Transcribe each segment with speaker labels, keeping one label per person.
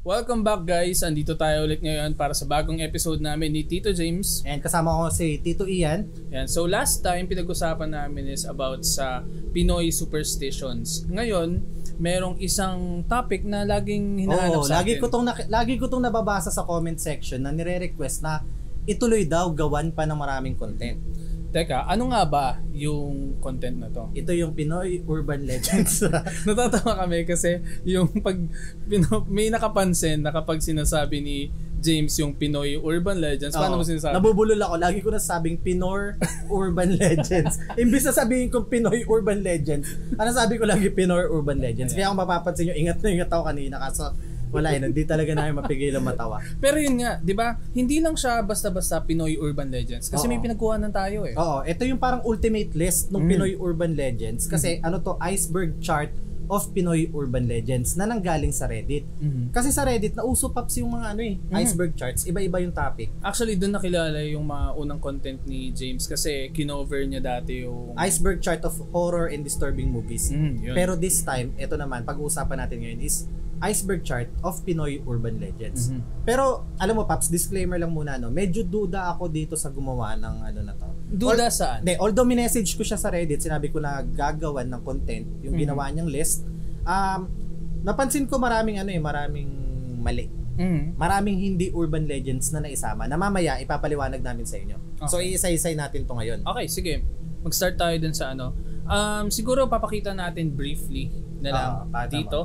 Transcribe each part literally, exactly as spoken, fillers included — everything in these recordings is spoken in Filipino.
Speaker 1: Welcome back guys, andito tayo ulit ngayon para sa bagong episode namin ni Tito James.
Speaker 2: And kasama ko si Tito Ian.
Speaker 1: Yan. So last time pinag-usapan namin is about sa Pinoy superstitions. Ngayon, merong isang topic na laging hinahanap
Speaker 2: Oo,
Speaker 1: sa
Speaker 2: lagi
Speaker 1: atin.
Speaker 2: ko tong lagi ko tong nababasa sa comment section na nire-request na ituloy daw gawan pa ng maraming content.
Speaker 1: Teka, ano nga ba yung content na to?
Speaker 2: Ito yung Pinoy Urban Legends.
Speaker 1: Natatawa kami kasi yung pag pino, may nakapansin na kapag sinasabi ni James yung Pinoy Urban Legends, paano mo sinasabi?
Speaker 2: Nabubulol ako. Lagi ko nasabing Pinoy Urban Legends. Imbis na sabihin kong Pinoy Urban Legends, ano sabi ko lagi Pinoy Urban Legends. Kaya kung mapapansin nyo, ingat na ingat ako kanina kasi wala yun, hindi talaga namin mapigilan matawa.
Speaker 1: Pero yun nga, di ba? Hindi lang siya basta-basta Pinoy Urban Legends kasi Oo. may pinagkuhanan tayo eh.
Speaker 2: Oo, ito yung parang ultimate list ng mm. Pinoy Urban Legends kasi mm. ano to, iceberg chart of Pinoy Urban Legends na nanggaling sa Reddit. Mm-hmm. Kasi sa Reddit, nauso paps yung mga ano eh, mm-hmm. iceberg charts, iba-iba yung topic.
Speaker 1: Actually, doon nakilala yung mga unang content ni James kasi kinover niya dati yung
Speaker 2: iceberg chart of horror and disturbing movies.
Speaker 1: Mm,
Speaker 2: Pero this time, ito naman, pag-uusapan natin ngayon is iceberg chart of Pinoy Urban Legends. Mm-hmm. Pero alam mo Paps, disclaimer lang muna no. Medyo duda ako dito sa gumawa ng ano na to.
Speaker 1: Duda Al- saan?
Speaker 2: De, although minessage ko siya sa Reddit, sinabi ko na gagawan ng content, yung mm-hmm. ginawa niyang list. Um, napansin ko maraming ano eh, maraming mali. Mm-hmm. Maraming hindi urban legends na naisama na mamaya ipapaliwanag namin sa inyo. Okay. So iisa-isay natin to ngayon.
Speaker 1: Okay, sige. Mag-start tayo dun sa ano. Um, siguro papakita natin briefly na lang uh, dito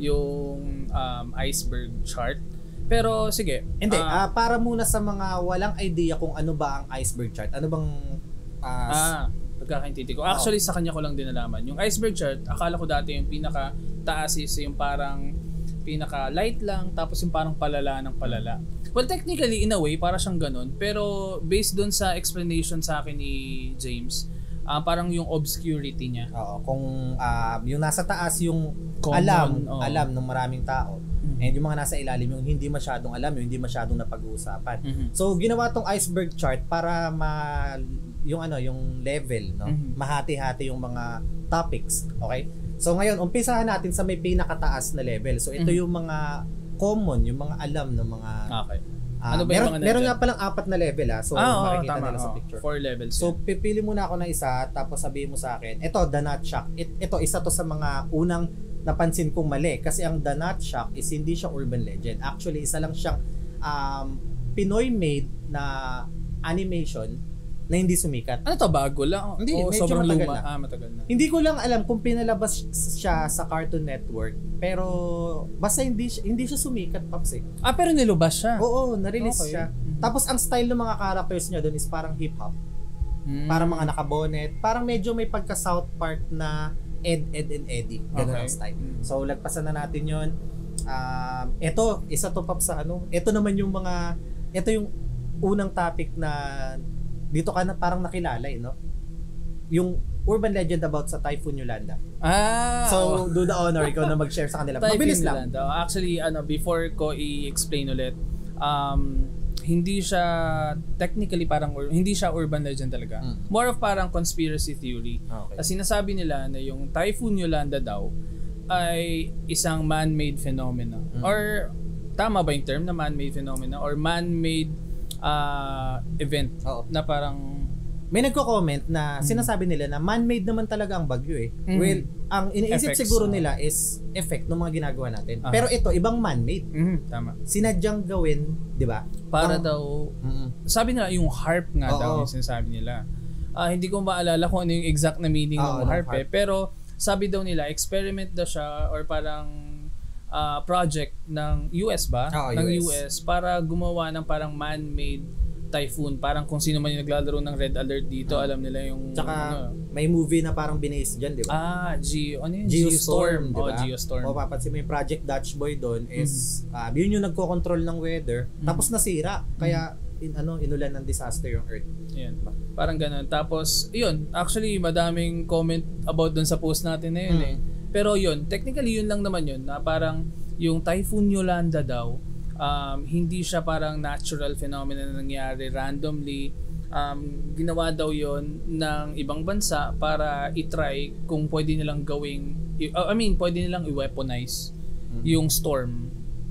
Speaker 1: yung um, iceberg chart. Pero sige.
Speaker 2: Hindi,
Speaker 1: uh,
Speaker 2: uh, para muna sa mga walang idea kung ano ba ang iceberg chart. Ano bang uh,
Speaker 1: Ah, pagkakaintindi ko. Actually, oh. sa kanya ko lang din nalaman. Yung iceberg chart, akala ko dati yung pinaka taas is yung parang pinaka light lang, tapos yung parang palala ng palala. Well, technically, in a way, para siyang ganun. Pero based dun sa explanation sa akin ni James, Uh, parang yung obscurity niya.
Speaker 2: Oo, kung uh, yung nasa taas yung
Speaker 1: Common,
Speaker 2: alam,
Speaker 1: oh.
Speaker 2: alam ng maraming tao. Mm-hmm. And yung mga nasa ilalim yung hindi masyadong alam, yung hindi masyadong napag-uusapan. Mm-hmm. So ginawa tong iceberg chart para ma yung ano, yung level, no? Mm-hmm. Mahati-hati yung mga topics, okay? So ngayon, umpisahan natin sa may pinakataas na level. So ito mm-hmm. yung mga common, yung mga alam ng mga
Speaker 1: Okay.
Speaker 2: Uh, ano ba meron, meron nga palang apat na level ah. So
Speaker 1: ah,
Speaker 2: makikita
Speaker 1: tama,
Speaker 2: nila
Speaker 1: oh,
Speaker 2: sa picture.
Speaker 1: Four levels.
Speaker 2: So
Speaker 1: yan.
Speaker 2: pipili muna ako ng isa tapos sabihin mo sa akin, ito The Nut Shack. It, ito isa to sa mga unang napansin kong mali kasi ang The Nut Shack is hindi siya urban legend. Actually, isa lang siyang um, Pinoy made na animation na hindi sumikat.
Speaker 1: Ano to, bago lang?
Speaker 2: Hindi,
Speaker 1: o
Speaker 2: medyo
Speaker 1: sobrang
Speaker 2: matagal
Speaker 1: luma.
Speaker 2: na.
Speaker 1: Ah, matagal na.
Speaker 2: Hindi ko lang alam kung pinalabas siya sa Cartoon Network, pero basta hindi hindi siya sumikat, Paps eh.
Speaker 1: Ah, pero nilubas siya?
Speaker 2: Oo, na-release
Speaker 1: okay.
Speaker 2: siya. Mm-hmm. Tapos ang style ng mga characters niya doon is parang hip-hop. Mm. Parang mga nakabonet. Parang medyo may pagka-South Park na Ed, Ed, and Eddie. Ganun okay. ang style. Mm. So, lagpasan na natin yon. Um, ito, isa to Paps sa ano. Ito naman yung mga, ito yung unang topic na dito ka na parang nakilala eh, no? Yung urban legend about sa Typhoon Yolanda.
Speaker 1: Ah!
Speaker 2: So, do the honor, ikaw na mag-share sa kanila. Mabilis lang.
Speaker 1: Yolanda. Actually, ano, before ko i-explain ulit, um, hindi siya technically parang, hindi siya urban legend talaga. Mm. More of parang conspiracy theory. Okay. Kasi sinasabi nila na yung Typhoon Yolanda daw ay isang man-made phenomena. Mm. Or, tama ba yung term na man-made phenomena? Or man-made Uh, event Oo. na parang
Speaker 2: may nagko-comment na mm. sinasabi nila na man-made naman talaga ang bagyo eh. Mm. Well, ang iniisip Effects, siguro uh, nila is effect ng mga ginagawa natin. Uh-huh. Pero ito, ibang man-made.
Speaker 1: Mm-hmm. Tama.
Speaker 2: Sinadyang gawin, di ba?
Speaker 1: Para
Speaker 2: ang,
Speaker 1: daw, mm-hmm. sabi nila yung harp nga Oo. daw yung sinasabi nila. Uh, hindi ko maalala kung ano yung exact na meaning Oo, ng harp, harp eh. Pero sabi daw nila, experiment daw siya or parang Uh, project ng U S ba?
Speaker 2: Oh,
Speaker 1: ng
Speaker 2: U S.
Speaker 1: U S para gumawa ng parang man-made typhoon. Parang kung sino man yung naglalaro ng Red Alert dito, hmm. alam nila yung...
Speaker 2: Tsaka
Speaker 1: ano,
Speaker 2: may movie na parang binase dyan, di ba?
Speaker 1: Ah, Geo, ano yun?
Speaker 2: Geostorm, di ba?
Speaker 1: Oh, Geostorm.
Speaker 2: O papansin mo yung Project Dutch Boy doon is, mm. uh, yun yung nagko-control ng weather, mm. tapos nasira. Kaya, in, ano, inulan ng disaster yung Earth.
Speaker 1: Yan. Parang ganun. Tapos, yun, actually, madaming comment about dun sa post natin na yun mm. eh. Pero yun, technically yun lang naman yun na parang yung Typhoon Yolanda daw, um, hindi siya parang natural phenomenon na nangyari randomly. Um, ginawa daw yon ng ibang bansa para i-try kung pwede nilang gawing, I mean, pwede nilang i-weaponize mm-hmm. yung storm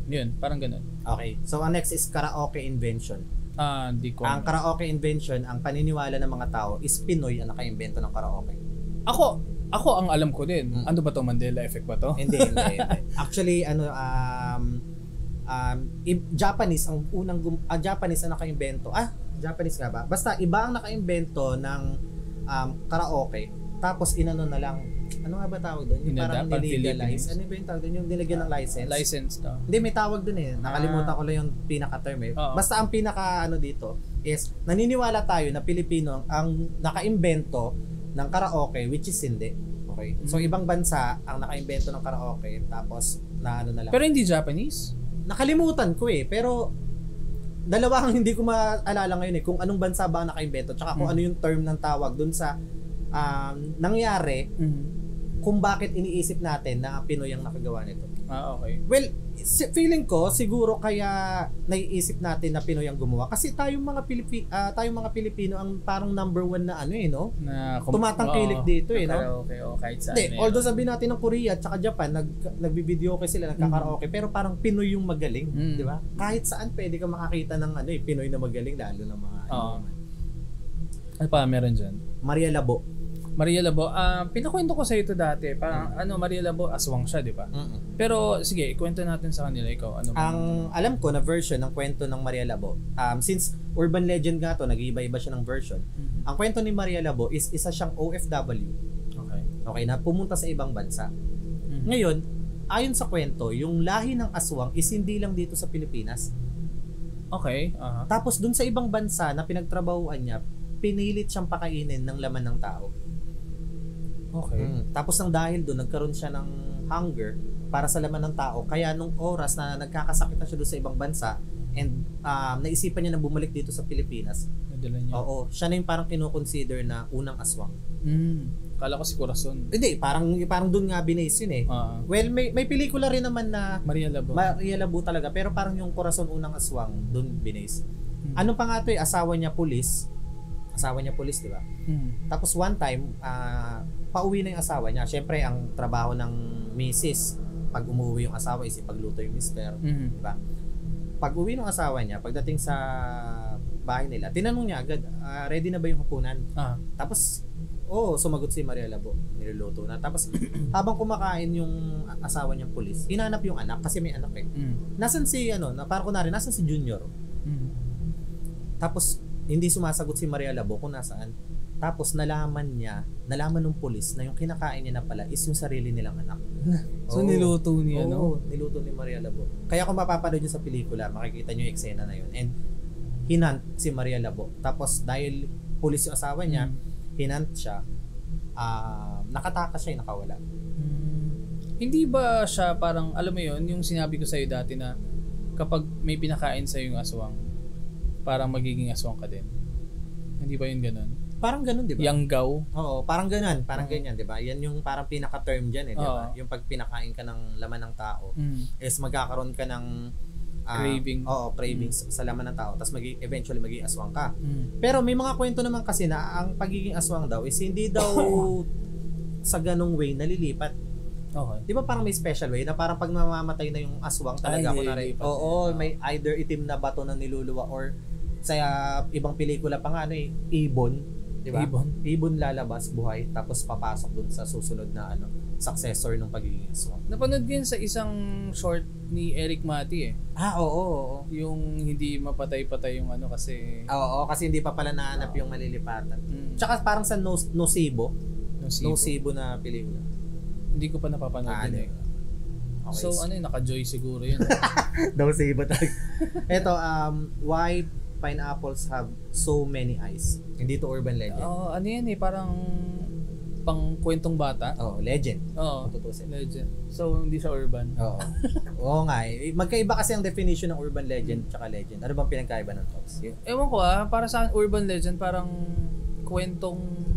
Speaker 1: Yun, parang ganun.
Speaker 2: Okay. So, ang next is karaoke invention.
Speaker 1: Ah, hindi ko.
Speaker 2: Ang karaoke invention, ang paniniwala ng mga tao is Pinoy ang naka-invento ng karaoke.
Speaker 1: Ako, ako ang alam ko din.
Speaker 2: Mm.
Speaker 1: Ano ba to? Mandela effect ba to?
Speaker 2: Hindi, hindi, hindi. Actually, ano, um, um, i- Japanese, ang unang, gum- ah, Japanese ang naka-invento. Ah, Japanese nga ba? Basta, iba ang naka-invento ng um, karaoke. Tapos, inano na lang, ano nga ba tawag doon? Yung
Speaker 1: Inada,
Speaker 2: parang
Speaker 1: parang
Speaker 2: nilegalize.
Speaker 1: Philippines.
Speaker 2: Ano ba yung tawag doon? Yung nilagyan ng license?
Speaker 1: License to.
Speaker 2: Hindi, may tawag doon eh. Nakalimutan ko lang yung pinaka-term eh.
Speaker 1: Oo.
Speaker 2: Basta ang pinaka ano dito is naniniwala tayo na Pilipino ang naka-imbento ng karaoke, which is hindi. Okay. So
Speaker 1: Mm.
Speaker 2: ibang bansa ang naka-imbento ng karaoke, tapos na ano na lang.
Speaker 1: Pero hindi Japanese?
Speaker 2: Nakalimutan ko eh, pero dalawa ang hindi ko maalala ngayon eh, kung anong bansa ba ang naka-imbento, tsaka kung
Speaker 1: Mm.
Speaker 2: ano yung term ng tawag dun sa um, nangyari,
Speaker 1: Mm.
Speaker 2: kung bakit iniisip natin na Pinoy ang nakagawa nito.
Speaker 1: Ah, okay.
Speaker 2: Well, si- feeling ko siguro kaya naiisip natin na Pinoy ang gumawa kasi tayong mga Pilipi ah, tayong mga Pilipino ang parang number one na ano eh, no?
Speaker 1: Na
Speaker 2: Tumatangkilik dito eh, no?
Speaker 1: Okay, okay, kahit saan.
Speaker 2: Hindi,
Speaker 1: na yun.
Speaker 2: although sabihin natin ng Korea at saka Japan, nag nagbi-video okay sila, nagkakaraoke, pero parang Pinoy yung magaling,
Speaker 1: Mm.
Speaker 2: di ba? Kahit saan pwede ka makakita ng ano eh, Pinoy na magaling lalo ng mga ano,
Speaker 1: Oo. Ano pa meron dyan?
Speaker 2: Maria Labo.
Speaker 1: Maria Labo, ah pinakwento ko sa ito dati. Parang ano, Maria Labo, aswang siya, di ba?
Speaker 2: Mm-mm.
Speaker 1: Pero sige, ikwento natin sa kanila. Ikaw, ano ba?
Speaker 2: Ang alam ko na version ng kwento ng Maria Labo, um, since urban legend nga to, nag-iiba-iba siya ng version.
Speaker 1: Mhm.
Speaker 2: Ang kwento ni Maria Labo is isa siyang O F W,
Speaker 1: Okay.
Speaker 2: okay, na pumunta sa ibang bansa.
Speaker 1: Mhm.
Speaker 2: Ngayon, ayon sa kwento, yung lahi ng aswang is hindi lang dito sa Pilipinas.
Speaker 1: Okay. Aha.
Speaker 2: Tapos dun sa ibang bansa na pinagtrabahuan niya, pinilit siyang pakainin ng laman ng tao.
Speaker 1: Okay.
Speaker 2: Mm. Tapos nang dahil doon, nagkaroon siya ng hunger para sa laman ng tao. Kaya nung oras na nagkakasakit na siya doon sa ibang bansa and um, naisipan niya na bumalik dito sa Pilipinas,
Speaker 1: Nadala niya.
Speaker 2: oo, siya na yung parang kinoconsider na unang aswang.
Speaker 1: Mm. Kala ko si Corazon.
Speaker 2: Hindi, parang parang doon nga binase yun eh.
Speaker 1: Ah.
Speaker 2: Well, may may pelikula rin naman na
Speaker 1: Maria Labo.
Speaker 2: Maria Labo talaga, pero parang yung Corazon unang aswang doon binase.
Speaker 1: Mm.
Speaker 2: Ano pa nga to eh, asawa niya pulis. Asawa niya pulis, di ba?
Speaker 1: Mm.
Speaker 2: Tapos one time, ah, pauwi na yung asawa niya. Siyempre, ang trabaho ng misis, pag umuwi yung asawa is ipagluto yung mister.
Speaker 1: Mm.
Speaker 2: Diba? Pag uwi ng asawa niya, pagdating sa bahay nila, tinanong niya agad, ah, ready na ba yung hapunan?
Speaker 1: Ah.
Speaker 2: Tapos, oo, oh, sumagot si Maria Labo. Niluluto na. Tapos, habang kumakain yung asawa niyang pulis, hinanap yung anak, kasi may anak eh.
Speaker 1: Mm.
Speaker 2: Nasaan si, ano, na, parang kunwari, nasaan si Junior?
Speaker 1: Mm.
Speaker 2: Tapos, hindi sumasagot si Maria Labo kung nasaan. Tapos nalaman niya, nalaman ng pulis na yung kinakain niya na pala is yung sarili nilang anak.
Speaker 1: So
Speaker 2: Oo.
Speaker 1: niluto niya, no?
Speaker 2: Oo, niluto ni Maria Labo. Kaya kung mapapanood niyo sa pelikula, makikita niyo yung eksena na yun. And hinant si Maria Labo. Tapos dahil pulis yung asawa niya,
Speaker 1: Mm.
Speaker 2: hinant siya, ah, nakatakas siya, nakawala.
Speaker 1: Mm. Hindi ba siya parang, alam mo yun, yung sinabi ko sa'yo dati na kapag may pinakain sa'yo yung aswang, parang magiging aswang ka din. Hindi ba yun ganun?
Speaker 2: Parang ganun, di ba?
Speaker 1: Yanggaw?
Speaker 2: Oo, parang ganun, parang
Speaker 1: Oo.
Speaker 2: ganyan, di ba? Yan yung parang pinaka-term dyan eh, di ba?
Speaker 1: Oo.
Speaker 2: Yung pag pinakain ka ng laman ng tao,
Speaker 1: Mm.
Speaker 2: is magkakaroon ka ng ah,
Speaker 1: Craving.
Speaker 2: Oo, cravings sa laman ng tao. Tapos magi eventually magiging aswang ka.
Speaker 1: Mm.
Speaker 2: Pero may mga kwento naman kasi na ang pagiging aswang daw is hindi daw sa ganung way nalilipat.
Speaker 1: Okay.
Speaker 2: Di ba parang may special way na parang pag mamamatay na yung aswang talaga
Speaker 1: Ay,
Speaker 2: ako na rin.
Speaker 1: nililipat
Speaker 2: Oo,
Speaker 1: niya.
Speaker 2: may either itim na bato na niluluwa or sa ah, ibang pelikula pa nga ano eh, ibon. Di ba?
Speaker 1: Ibon?
Speaker 2: Ibon lalabas buhay tapos papasok dun sa susunod na ano successor ng pagiging aswang.
Speaker 1: Napanood ko yun sa isang short ni Eric Mati eh.
Speaker 2: Ah, oo, oo. oo.
Speaker 1: Yung hindi mapatay-patay yung ano kasi...
Speaker 2: Oo, kasi hindi pa pala nahanap yung malilipatan.
Speaker 1: Mm.
Speaker 2: Tsaka parang sa no, Nocibo,
Speaker 1: Nocibo.
Speaker 2: Nocibo na pelikula.
Speaker 1: Hindi ko pa napapanood
Speaker 2: Ah,
Speaker 1: yun eh.
Speaker 2: Okay.
Speaker 1: So ano yun, naka-joy siguro yun.
Speaker 2: Nocibo talaga. Ito, um, why pineapples have so many eyes? Hindi to urban legend.
Speaker 1: Oo, ano yan eh, parang pang kwentong bata.
Speaker 2: Oh, legend.
Speaker 1: Oo,
Speaker 2: Kung tutusin.
Speaker 1: legend. So hindi siya urban.
Speaker 2: Oo. Oo nga eh. Magkaiba kasi ang definition ng urban legend tsaka legend. Ano bang pinagkaiba ng Tops?
Speaker 1: Ewan ko ah, para sa akin, urban legend parang kwentong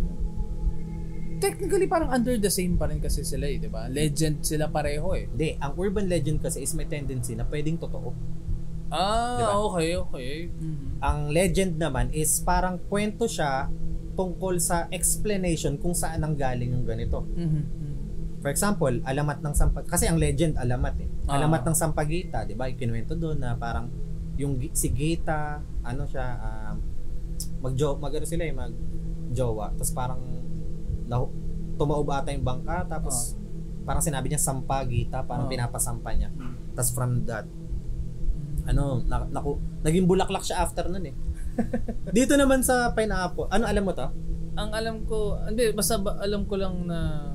Speaker 1: technically parang under the same pa rin kasi sila eh, di ba? Legend sila pareho eh.
Speaker 2: Hindi, ang urban legend kasi is may tendency na pwedeng totoo.
Speaker 1: Ah,
Speaker 2: Diba?
Speaker 1: okay, okay. Mhm.
Speaker 2: Ang legend naman is parang kwento siya tungkol sa explanation kung saan ang galing yung ganito.
Speaker 1: Mhm. Mhm.
Speaker 2: For example, alamat ng sampat. Kasi ang legend, alamat eh. Ah. Alamat ng Sampaguita, 'di ba? Ikinuwento doon na parang yung si Gita, ano siya, um, mag-jo magano sila eh, mag-jowa. Tapos parang na, tumaob ata yung bangka, tapos ah. parang sinabi niya Sampaguita, parang ah. pinapasampa niya. Hmm. Tapos from that, ano, na, naku, naging bulaklak siya after nun eh. Dito naman sa Pineapple, ano alam mo to?
Speaker 1: Ang alam ko, hindi, basta ba, alam ko lang na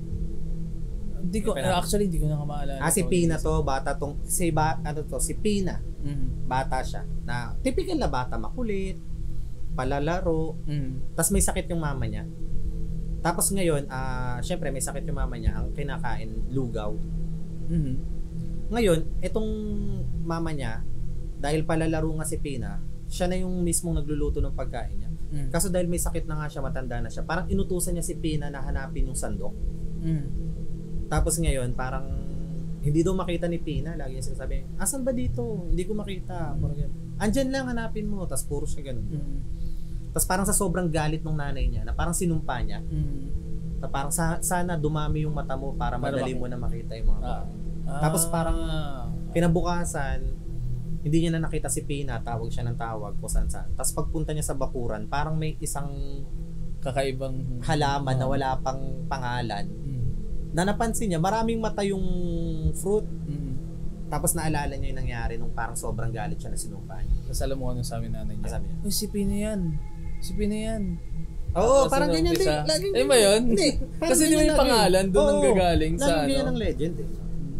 Speaker 1: hindi ko, actually hindi ko na maalala.
Speaker 2: Ah, si Pina to, bata tong, si ba, ano to, si Pina, mm-hmm. bata siya, na typical na bata, makulit, palalaro, mm-hmm. tapos may sakit yung mama niya. Tapos ngayon, ah, uh, syempre may sakit yung mama niya, ang kinakain, lugaw. Mm-hmm. Ngayon, itong mama niya, dahil palalaro nga si Pina, siya na yung mismong nagluluto ng pagkain niya. Mm. Kaso dahil may sakit na nga siya, matanda na siya, parang inutusan niya si Pina na hanapin yung sandok. Mm. Tapos ngayon, parang hindi daw makita ni Pina. Lagi niya sinasabi, asan ba dito? Hindi ko makita. Mm. Andyan lang, hanapin mo. Tapos puro siya ganun. Mm. Tapos parang sa sobrang galit ng nanay niya, na parang sinumpa niya, mm. na parang sa, sana dumami yung mata mo para madali mo na makita yung mga ah. Ah. Tapos parang kinabukasan, hindi niya na nakita si Pina, tawag siya ng tawag kung saan saan. Tapos pagpunta niya sa bakuran, parang may isang
Speaker 1: kakaibang
Speaker 2: halaman uh, na wala pang pangalan. Mm. Na napansin niya, maraming mata yung fruit. Mm. Tapos naalala niya yung nangyari nung parang sobrang galit siya na sinumpa niya.
Speaker 1: Tapos alam mo ano sabi nanay niya?
Speaker 2: Sabi niya,
Speaker 1: uy, si Pina yan. Si Pina yan.
Speaker 2: Oo, parang ganyan din.
Speaker 1: Ay ba yun? Hindi. Kasi di ba yung pangalan doon ang gagaling sa ano?
Speaker 2: Laging ganyan ang legend eh.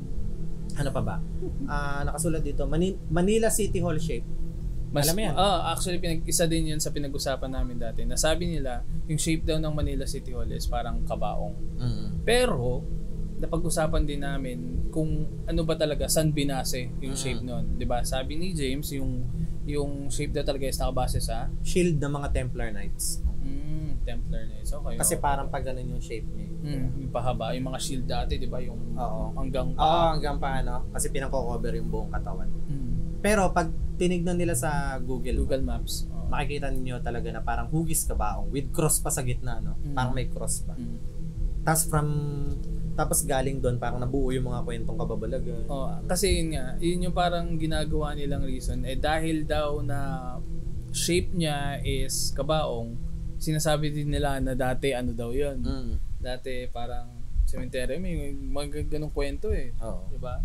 Speaker 2: Ano pa ba? Uh, nakasulat dito, Mani- Manila City Hall shape.
Speaker 1: Mas,
Speaker 2: alam mo yan?
Speaker 1: Uh, actually, pinag- isa din yun sa pinag-usapan namin dati. Nasabi nila, yung shape daw ng Manila City Hall is parang kabaong. Mm-hmm. Pero, napag-usapan din namin kung ano ba talaga, saan binase yung mm-hmm. shape nun. Diba? Sabi ni James, yung yung shape daw talaga is nakabase sa
Speaker 2: shield ng mga Templar Knights.
Speaker 1: Mm, Templar Knights. Okay.
Speaker 2: Kasi
Speaker 1: okay.
Speaker 2: parang pag ganun yung shape niya.
Speaker 1: Mm, yung pahaba, yung mga shield dati, 'di ba, yung
Speaker 2: Oo.
Speaker 1: hanggang
Speaker 2: pa. Oo, hanggang pa ano, kasi pinako-cover yung buong katawan. Mm. Pero pag tinignan nila sa Google
Speaker 1: Google Maps, oh.
Speaker 2: makikita niyo talaga na parang hugis kabaong with cross pa sa gitna, no? Mm. Parang may cross pa. Mm. Tapos from tapos galing doon parang nabuo yung mga kwentong kababalagan.
Speaker 1: Oh, kasi yun nga, yun yung parang ginagawa nilang reason eh dahil daw na shape niya is kabaong, sinasabi din nila na dati ano daw yun. Mm. Dati parang cemetery, may mga ganung kwento eh.
Speaker 2: Oo.
Speaker 1: Diba?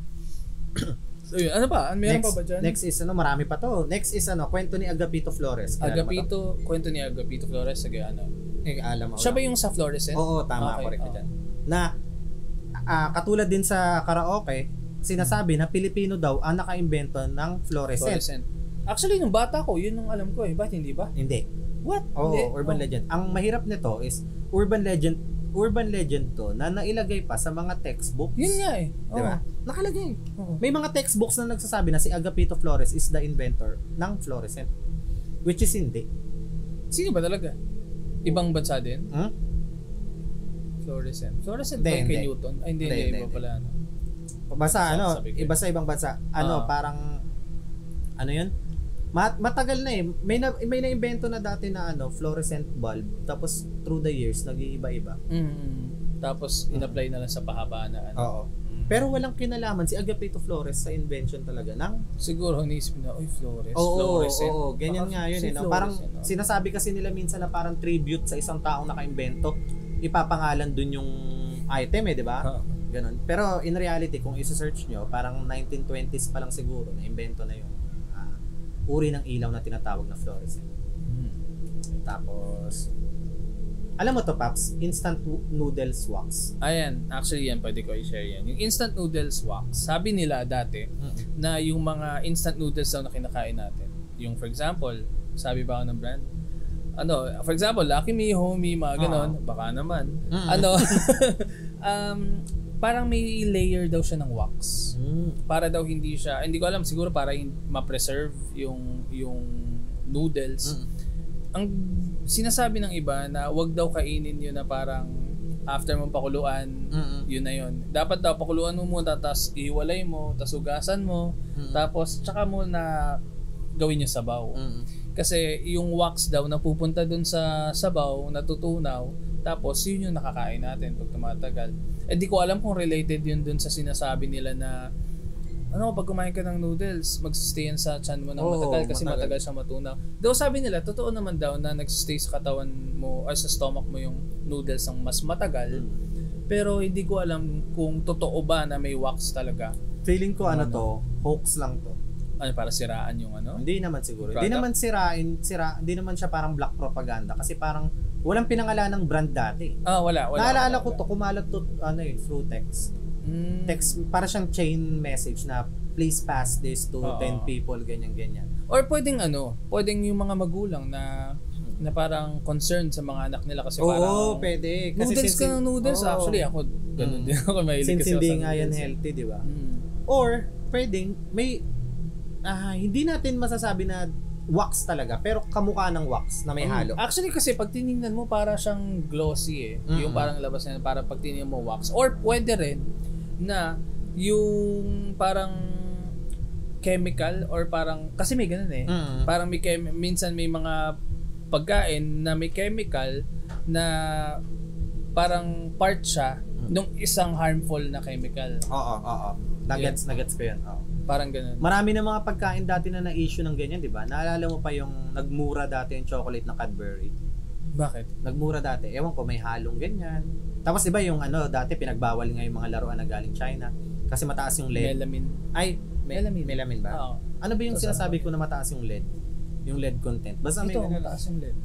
Speaker 1: So yun, ano pa? Meron
Speaker 2: next,
Speaker 1: pa ba dyan?
Speaker 2: Next is ano, marami pa to. Next is ano, kwento ni Agapito Flores. Kilala
Speaker 1: Agapito, kwento ni Agapito Flores, sige ano.
Speaker 2: Eh, alam mo.
Speaker 1: Siya ba yung sa Flores eh?
Speaker 2: Oo, tama, okay, correct ka dyan. Na, uh, katulad din sa karaoke, sinasabi na Pilipino daw ang naka-imbento ng fluorescent.
Speaker 1: Fluorescent. Actually, nung bata ko, yun ang alam ko eh. Ba't hindi ba?
Speaker 2: Hindi.
Speaker 1: What?
Speaker 2: Oo,
Speaker 1: hindi?
Speaker 2: urban oh. legend. Ang mahirap nito is, urban legend urban legend to na nailagay pa sa mga textbooks.
Speaker 1: Yun nga eh.
Speaker 2: Oh. Diba? Nakalagay.
Speaker 1: Oh.
Speaker 2: May mga textbooks na nagsasabi na si Agapito Flores is the inventor ng fluorescent. Which is hindi.
Speaker 1: Sino ba talaga? Ibang bansa din?
Speaker 2: Hmm?
Speaker 1: Fluorescent. Fluorescent ba kay Newton? Ay, hindi, hindi, iba pala. Ano?
Speaker 2: Basta ano, iba sa ibang bansa. Ano, uh, parang, ano yun? Mat- matagal na eh. May na, may na-invento na dati na ano, fluorescent bulb. Tapos through the years nag-iiba-iba.
Speaker 1: Mm-hmm. Tapos in-apply na lang sa pahaba na ano.
Speaker 2: Oo. Mm-hmm. Pero walang kinalaman si Agapito Flores sa invention talaga ng
Speaker 1: siguro inisip na, oy, Flores,
Speaker 2: oo,
Speaker 1: fluorescent.
Speaker 2: Oo, ganyan nga yun si eh. No? Parang no? Sinasabi kasi nila minsan na parang tribute sa isang taong naka-invento. Ipapangalan dun yung item eh, di ba?
Speaker 1: Huh.
Speaker 2: Ganon. Pero in reality, kung isa-search nyo, parang nineteen twenties pa lang siguro na invento na yung uri ng ilaw na tinatawag na fluorescent. Hmm. Tapos, alam mo to, Paps, instant noodles wax.
Speaker 1: Ayan, actually yan, pwede ko i-share yan. Yung instant noodles wax, sabi nila dati mm-hmm. na yung mga instant noodles daw na kinakain natin. Yung for example, sabi ba ako ng brand? Ano, for example, Lucky Me, Homie, mga ganon, uh-huh. baka naman. Mm-hmm. Ano, um, parang may layer daw siya ng wax. Mm. Para daw hindi siya, hindi ko alam, siguro para ma-preserve yung yung noodles. Mm. Ang sinasabi ng iba na wag daw kainin yun na parang after mong pakuluan, mm-hmm. yun na yun. Dapat daw pakuluan mo muna, tapos ihiwalay mo, tapos hugasan mo, mm-hmm. tapos tsaka mo na gawin yung sabaw. Mm-hmm. Kasi yung wax daw napupunta dun sa sabaw, natutunaw, tapos yun yung nakakain natin pag tumatagal. Eh di ko alam kung related yun dun sa sinasabi nila na ano, pag kumain ka ng noodles, mag-stay yan sa tiyan mo ng
Speaker 2: Oo,
Speaker 1: matagal kasi
Speaker 2: matagal.
Speaker 1: matagal siya matunaw. Daw sabi nila, totoo naman daw na nag-stay sa katawan mo or sa stomach mo yung noodles ng mas matagal.
Speaker 2: Hmm.
Speaker 1: Pero hindi ko alam kung totoo ba na may wax talaga.
Speaker 2: Feeling ko ano,
Speaker 1: Ano?
Speaker 2: to, hoax lang to.
Speaker 1: Ano, para siraan yung ano?
Speaker 2: Hindi naman siguro.
Speaker 1: Product?
Speaker 2: Hindi naman sirain, sira, hindi naman siya parang black propaganda kasi parang walang pinangalan ng brand dati.
Speaker 1: Ah, wala. wala
Speaker 2: Naalala
Speaker 1: wala.
Speaker 2: ko to, kumalat to, ano eh, through text.
Speaker 1: Mm.
Speaker 2: Text, para siyang chain message na please pass this to
Speaker 1: Oo.
Speaker 2: ten people, ganyan-ganyan.
Speaker 1: Or pwedeng ano, pwedeng yung mga magulang na na parang concerned sa mga anak nila kasi
Speaker 2: Oo,
Speaker 1: parang
Speaker 2: pwede. Kasi
Speaker 1: noodles
Speaker 2: since-
Speaker 1: ka ng noodles.
Speaker 2: Oo.
Speaker 1: Actually, ako ganun
Speaker 2: Mm.
Speaker 1: din ako mahilig
Speaker 2: Since
Speaker 1: kasi ako
Speaker 2: hindi
Speaker 1: sa
Speaker 2: nga yan
Speaker 1: noodles, eh.
Speaker 2: healthy, di ba?
Speaker 1: Mm.
Speaker 2: Or, pwedeng, may, ah, hindi natin masasabi na wax talaga, pero kamukha ng wax na may
Speaker 1: Mm.
Speaker 2: halo.
Speaker 1: Actually kasi pag tinignan mo para siyang glossy eh.
Speaker 2: Mm-mm.
Speaker 1: Yung parang labas na para pag tinignan mo wax. Or pwede rin na yung parang chemical or parang kasi may ganun eh.
Speaker 2: Mm.
Speaker 1: Parang may chem- minsan may mga pagkain na may chemical na parang part siya
Speaker 2: Mm.
Speaker 1: nung isang harmful na chemical.
Speaker 2: Oo, oo. Nuggets, nuggets ko yun. Oo.
Speaker 1: Parang ganun.
Speaker 2: Marami na mga pagkain dati na na-issue ng ganyan, di ba? Naalala mo pa yung nagmura dati yung chocolate na Cadbury?
Speaker 1: Bakit?
Speaker 2: Nagmura dati. Ewan ko, may halong ganyan. Tapos di ba yung ano, dati pinagbawal nga yung mga laruan na galing China kasi mataas yung lead.
Speaker 1: Melamine.
Speaker 2: Ay, me-
Speaker 1: Melamine.
Speaker 2: Melamine ba?
Speaker 1: Oo.
Speaker 2: Ano ba yung
Speaker 1: Ito,
Speaker 2: sinasabi ko na mataas yung lead? Yung lead content. Basta may
Speaker 1: Ito,
Speaker 2: ganun.
Speaker 1: mataas yung lead.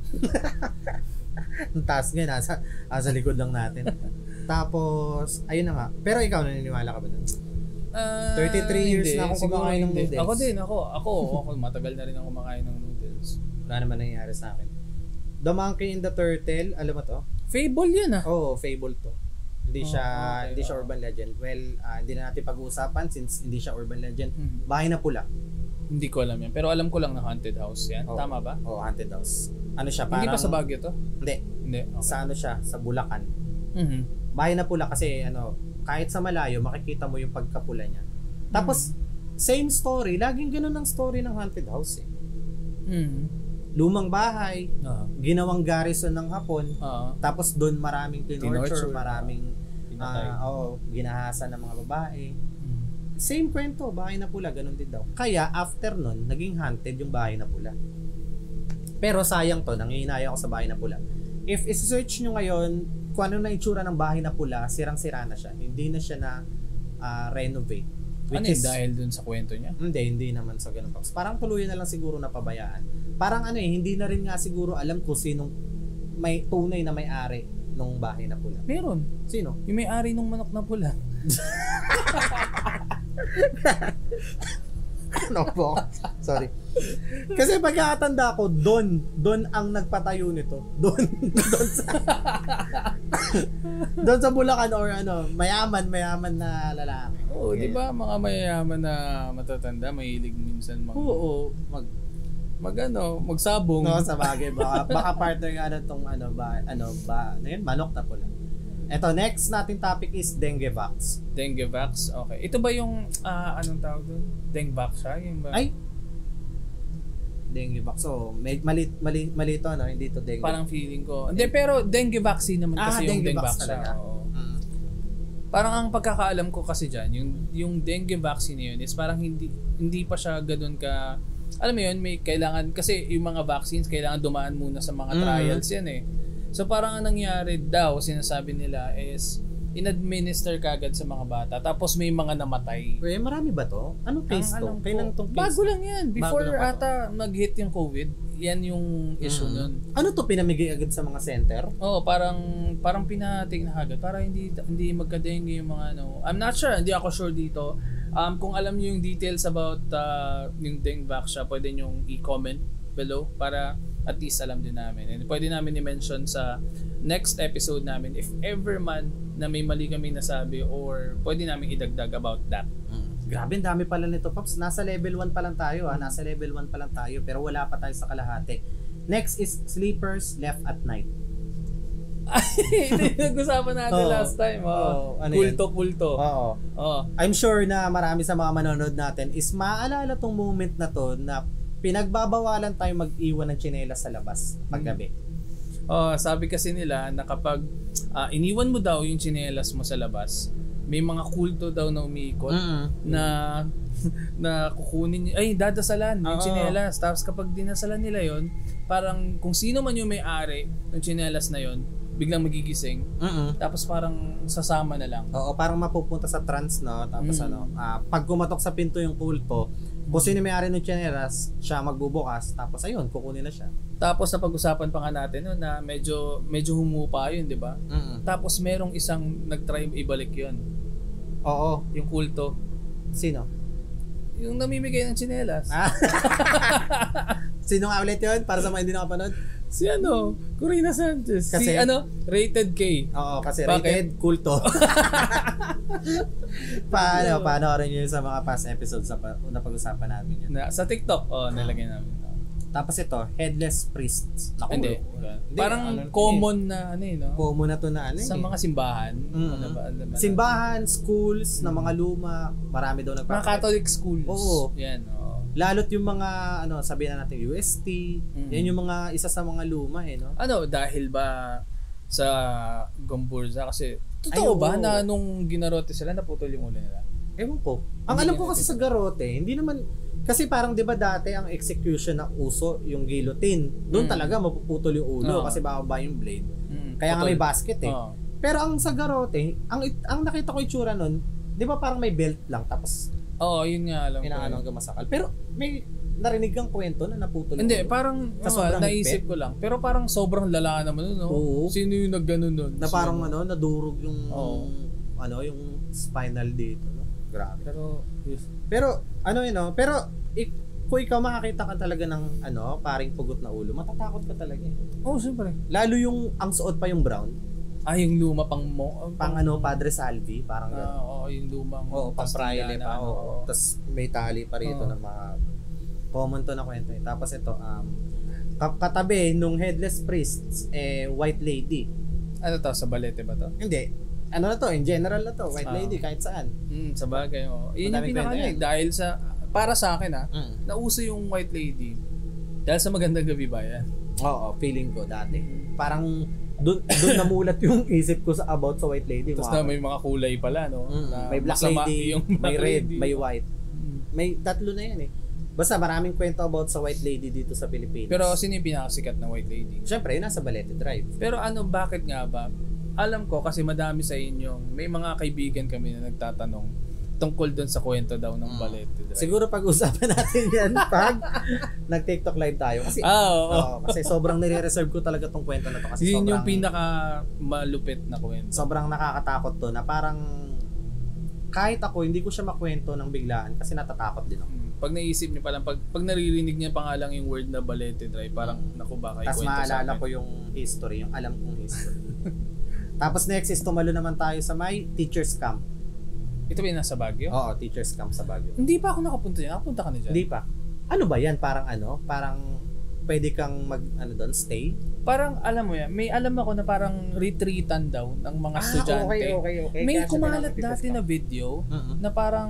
Speaker 2: Ang taas nga, nasa, nasa likod lang natin. Tapos, ayun na nga. Pero ikaw, naniniwala ka ba dun?
Speaker 1: Ah,
Speaker 2: thirty-three years
Speaker 1: hindi.
Speaker 2: na ako
Speaker 1: Siguro
Speaker 2: kumakain ng
Speaker 1: hindi.
Speaker 2: noodles.
Speaker 1: Ako din, ako. Ako, ako matagal na rin ako kumakain ng noodles.
Speaker 2: Wala naman nangyayari sa akin. The Monkey and the Turtle, alam mo to?
Speaker 1: Fable yan ah.
Speaker 2: Oo, oh, fable to. Hindi
Speaker 1: Oh,
Speaker 2: siya
Speaker 1: okay,
Speaker 2: hindi siya
Speaker 1: oo.
Speaker 2: urban legend. Well, ah, hindi na natin pag-uusapan since hindi siya urban legend.
Speaker 1: Hmm.
Speaker 2: Bahay na pula.
Speaker 1: Hindi ko alam yan. Pero alam ko lang na haunted house yan.
Speaker 2: Oo.
Speaker 1: Tama ba?
Speaker 2: Oh, haunted house. Ano siya parang
Speaker 1: Hindi pa sa Baguio to?
Speaker 2: Hindi.
Speaker 1: Hindi. Okay.
Speaker 2: Sa ano siya, sa Bulacan.
Speaker 1: Mhm.
Speaker 2: Bahay na pula kasi ano, kahit sa malayo makikita mo yung pagkapula niya. Tapos same story, laging ganun ang story ng haunted house eh.
Speaker 1: Mhm.
Speaker 2: Lumang bahay,
Speaker 1: Oo.
Speaker 2: ginawang garrison ng Hapon,
Speaker 1: Oo.
Speaker 2: tapos doon maraming tinorture,
Speaker 1: Tinorture.
Speaker 2: maraming
Speaker 1: Pinatay.
Speaker 2: ah, oo, ginahasan ng mga babae.
Speaker 1: Mhm.
Speaker 2: Same kwento, bahay na pula, ganun din daw. Kaya after nun, naging haunted yung bahay na pula. Pero sayang to, nangihinaya ako sa bahay na pula. If i-search nyo ngayon, kung ano na itsura ng bahay na pula, sirang-sira na siya. Hindi na siya na ah, renovate. Which
Speaker 1: Ano yun,
Speaker 2: is,
Speaker 1: dahil dun sa kwento niya?
Speaker 2: hindi, hindi naman sa ganun. Parang tuluyan na lang siguro na pabayaan. Parang ano eh, hindi na rin nga siguro alam kung sinong may tunay na may-ari nung bahay na pula.
Speaker 1: Meron.
Speaker 2: Sino?
Speaker 1: Yung may-ari ng manok na pula.
Speaker 2: Ano po? Sorry. Kasi pagkakatanda ko, Don, Don ang nagpatayo nito. Don, Don sa Don sa Bulacan or ano, mayaman, mayaman na lalaki.
Speaker 1: Oo, di ba mga mayayaman na matatanda, mahilig minsan mag,
Speaker 2: Oo, mag
Speaker 1: mag ano, magsabong.
Speaker 2: no, sa bagay baka baka partner nga ano tong ano ba ano ba ano yun, manok na pula. Eto, next nating topic is dengue vax.
Speaker 1: Dengue vax. Okay. Ito ba yung, ah, anong tawag doon? Dengue vax siya? Yung ba?
Speaker 2: Ay, dengue vax. So, may, mali, mali, mali to, no? Hindi to dengue.
Speaker 1: Parang feeling ko. Hindi, pero dengue vaccine naman
Speaker 2: Ah,
Speaker 1: kasi yung
Speaker 2: dengue
Speaker 1: dengue
Speaker 2: vax
Speaker 1: vax siya.
Speaker 2: talaga.
Speaker 1: Oo.
Speaker 2: Mm.
Speaker 1: Parang ang pagkakaalam ko kasi dyan, yung, yung dengue vaccine na yun is parang hindi hindi pa siya ganun ka, alam mo yun, may kailangan, kasi yung mga vaccines, kailangan dumaan muna sa mga
Speaker 2: Mm.
Speaker 1: trials yan eh. So parang ang nangyari daw, sinasabi nila is, in-administer kagad sa mga bata, tapos may mga namatay.
Speaker 2: Wait, marami ba to? Anong case
Speaker 1: Ang
Speaker 2: to?
Speaker 1: alam ko,
Speaker 2: Kailan tong case?
Speaker 1: bago lang yan. Before
Speaker 2: Bago lang ba to?
Speaker 1: ata mag-hit yung COVID, yan yung issue
Speaker 2: Mm.
Speaker 1: nun.
Speaker 2: Ano to pinamigay agad sa mga center?
Speaker 1: Oo, parang parang pinatig na agad para hindi hindi magka-dengue yung mga ano. I'm not sure, hindi ako sure dito. Um kung alam niyo yung details about uh, yung dengue vax siya, pwede niyo i-comment below para at least alam din namin. And pwede namin i-mention sa next episode namin if ever man na may mali kami nasabi or pwede namin idagdag about that.
Speaker 2: Mm. Grabe, ang dami pala nito, Pops. Nasa level one pa lang tayo, ha? Nasa level one pa lang tayo, pero wala pa tayo sa kalahati. Next is sleepers left at night.
Speaker 1: Ito yung nag-usapan natin
Speaker 2: Oo.
Speaker 1: last time. Oh.
Speaker 2: Oo, ano yun?
Speaker 1: Kulto, kulto.
Speaker 2: Oo.
Speaker 1: Oh.
Speaker 2: I'm sure na marami sa mga manonood natin is maaalala tong moment na to na pinagbabawalan tayo mag-iwan ng tsinelas sa labas paggabi.
Speaker 1: Oh, sabi kasi nila na kapag ah, iniwan mo daw yung tsinelas mo sa labas, may mga kulto daw na umiikot
Speaker 2: Mm-hmm.
Speaker 1: na na kukunin ay dadasalan yung
Speaker 2: Oo.
Speaker 1: tsinelas. Tapos kapag dinasalan nila yon, parang kung sino man yung may-ari ng tsinelas na yon, biglang magigising.
Speaker 2: Mm-hmm.
Speaker 1: Tapos parang sasama na lang.
Speaker 2: Oo, parang mapupunta sa trance, no? Tapos
Speaker 1: Mm.
Speaker 2: ano, ah, pag kumatok sa pinto yung kulto, kung sino may-ari ng tsinelas, siya magbubukas, tapos ayun, kukunin na siya.
Speaker 1: Tapos sa pag-usapan pa nga natin no, na medyo medyo humupa yun, di ba?
Speaker 2: Mm-hmm.
Speaker 1: Tapos merong isang nag-try ibalik yun.
Speaker 2: Oo.
Speaker 1: Yung kulto.
Speaker 2: Sino?
Speaker 1: Yung namimigay ng tsinelas.
Speaker 2: Ah. Sino nga ulit yun? Para sa mga hindi nakapanood?
Speaker 1: Si ano? Corina Sanchez. Si
Speaker 2: Kasi-
Speaker 1: ano? Rated K.
Speaker 2: Oo, kasi
Speaker 1: Bakit?
Speaker 2: rated kulto. paano, paano rin yun sa mga past episodes na, pa, na pag-usapan namin yun.
Speaker 1: Na, sa TikTok, oh, nilagay namin.
Speaker 2: Tapos ito, headless priests. Naku,
Speaker 1: Hindi.
Speaker 2: Hindi,
Speaker 1: Parang
Speaker 2: ano,
Speaker 1: common na ano eh, no?
Speaker 2: Common na to na ano
Speaker 1: Sa
Speaker 2: eh.
Speaker 1: mga simbahan.
Speaker 2: Mm.
Speaker 1: Ano ba, ano ba,
Speaker 2: Simbahan, schools, na mga luma, marami daw
Speaker 1: mga
Speaker 2: nagpapakita.
Speaker 1: Catholic schools.
Speaker 2: Oo.
Speaker 1: Yan, oh.
Speaker 2: Lalo't yung mga, ano, sabihin na natin U S T,
Speaker 1: Mm.
Speaker 2: yan yung mga isa sa mga luma eh, no?
Speaker 1: Ano, dahil ba sa Gomburza? Kasi, totoo
Speaker 2: Ay,
Speaker 1: ba
Speaker 2: oo.
Speaker 1: na nung ginarote sila, naputol yung ulo nila?
Speaker 2: Ewan ko. Ang
Speaker 1: Hindi
Speaker 2: alam ko
Speaker 1: nga
Speaker 2: kasi
Speaker 1: natin-
Speaker 2: sa garote, hindi naman, kasi parang 'di ba dati ang execution na uso yung guillotine. Doon
Speaker 1: Mm.
Speaker 2: talaga mapuputol yung ulo
Speaker 1: Oo.
Speaker 2: kasi bababa yung blade.
Speaker 1: Mm,
Speaker 2: Kaya nga
Speaker 1: putol.
Speaker 2: may basket eh.
Speaker 1: Oo.
Speaker 2: Pero ang sa garote, ang ang nakita ko itsura nun, 'di ba parang may belt lang tapos
Speaker 1: Oo, yun nga alam ko.
Speaker 2: inaano hanggang masakal. Pero may narinig kang kwento na naputol yung
Speaker 1: Hindi,
Speaker 2: ulo.
Speaker 1: parang
Speaker 2: Sa
Speaker 1: ano,
Speaker 2: sobrang
Speaker 1: naisip
Speaker 2: higpit?
Speaker 1: ko lang. Pero parang sobrang lala naman nun, no?
Speaker 2: Oo.
Speaker 1: Sino yung nagganon nun?
Speaker 2: na parang
Speaker 1: Sino?
Speaker 2: ano, nadurog yung
Speaker 1: Oo.
Speaker 2: ano, yung spinal dito, no? Grabe.
Speaker 1: Pero,
Speaker 2: Pero ano yun, no? Pero ik- kung ikaw makakita ka talaga ng ano, paring pugot na ulo, matatakot ka talaga eh.
Speaker 1: oh, siyempre.
Speaker 2: Lalo yung ang suot pa yung brown,
Speaker 1: Ah, yung luma pang mo.
Speaker 2: pang ano, Padre Salvi, parang
Speaker 1: Ah,
Speaker 2: gano'n.
Speaker 1: oo, yung lumang
Speaker 2: Oo, pang
Speaker 1: Pastilla
Speaker 2: fraile
Speaker 1: na
Speaker 2: pa.
Speaker 1: ano,
Speaker 2: Oo.
Speaker 1: oo.
Speaker 2: Tapos may tali pa rito
Speaker 1: Oo.
Speaker 2: na mga common to na kwento eh. Tapos ito, um, ka- katabi nung headless priests, eh, white lady.
Speaker 1: Ano to, sa balete ba to?
Speaker 2: Hindi. Ano na to? In general na to. White
Speaker 1: Ah.
Speaker 2: lady, kahit saan.
Speaker 1: Hmm, sa bagay. Oh. Yun yung
Speaker 2: Madaming
Speaker 1: pinaka
Speaker 2: kwento
Speaker 1: ano
Speaker 2: yan.
Speaker 1: eh. Dahil sa, para sa akin ah,
Speaker 2: Mm.
Speaker 1: nauso yung white lady. Dahil sa Magandang Gabi Bayan.
Speaker 2: Oo, feeling ko dati. Parang doon doon namulat yung isip ko sa about sa white lady.
Speaker 1: Tapos
Speaker 2: Mga-
Speaker 1: na may mga kulay pala, no?
Speaker 2: Mm,
Speaker 1: Na
Speaker 2: may black
Speaker 1: masama
Speaker 2: lady,
Speaker 1: yung
Speaker 2: may
Speaker 1: black
Speaker 2: red,
Speaker 1: lady.
Speaker 2: may white.
Speaker 1: Mm.
Speaker 2: May tatlo na yan eh. Basta maraming kwento about sa white lady dito sa Pilipinas.
Speaker 1: Pero sino yung pinakasikat na white lady?
Speaker 2: Siyempre, nasa Balete Drive.
Speaker 1: Pero ano, bakit nga ba? Alam ko kasi madami sa inyong, may mga kaibigan kami na nagtatanong tungkol doon sa kwento daw ng
Speaker 2: Mm.
Speaker 1: Balete Drive.
Speaker 2: Siguro pag-usapan natin yan pag nag-TikTok live tayo. Kasi,
Speaker 1: Ah, oo.
Speaker 2: oo, kasi sobrang nire-reserve ko talaga tong kwento na to. Kasi
Speaker 1: Yun
Speaker 2: sobrang,
Speaker 1: yung pinaka malupit na kwento.
Speaker 2: sobrang nakakatakot to na parang kahit ako, hindi ko siya makwento ng biglaan kasi natatakot din ako.
Speaker 1: Mm. Pag naisip niyo pa lang, pag, pag naririnig niya pa nga lang yung word na Balete Drive, parang naku baka
Speaker 2: Tapos
Speaker 1: ikwento sa
Speaker 2: maalala
Speaker 1: akin.
Speaker 2: ko yung history, yung alam kong history. Tapos next is tumalo naman tayo sa may teacher's camp.
Speaker 1: Ito ba yung nasa Baguio?
Speaker 2: Oo, teacher's camp sa Baguio.
Speaker 1: Hindi pa ako nakapunta dyan. Nakapunta ka na dyan?
Speaker 2: Hindi pa. Ano ba yan? Parang ano? Parang pwede kang mag, ano doon, stay?
Speaker 1: Parang alam mo yan, may alam ako na parang retreatan daw ng mga estudyante.
Speaker 2: okay, okay, okay.
Speaker 1: May
Speaker 2: Kaya siya
Speaker 1: kumalat
Speaker 2: tinawag teacher's
Speaker 1: dati
Speaker 2: camp.
Speaker 1: na video
Speaker 2: Mhm.
Speaker 1: na parang,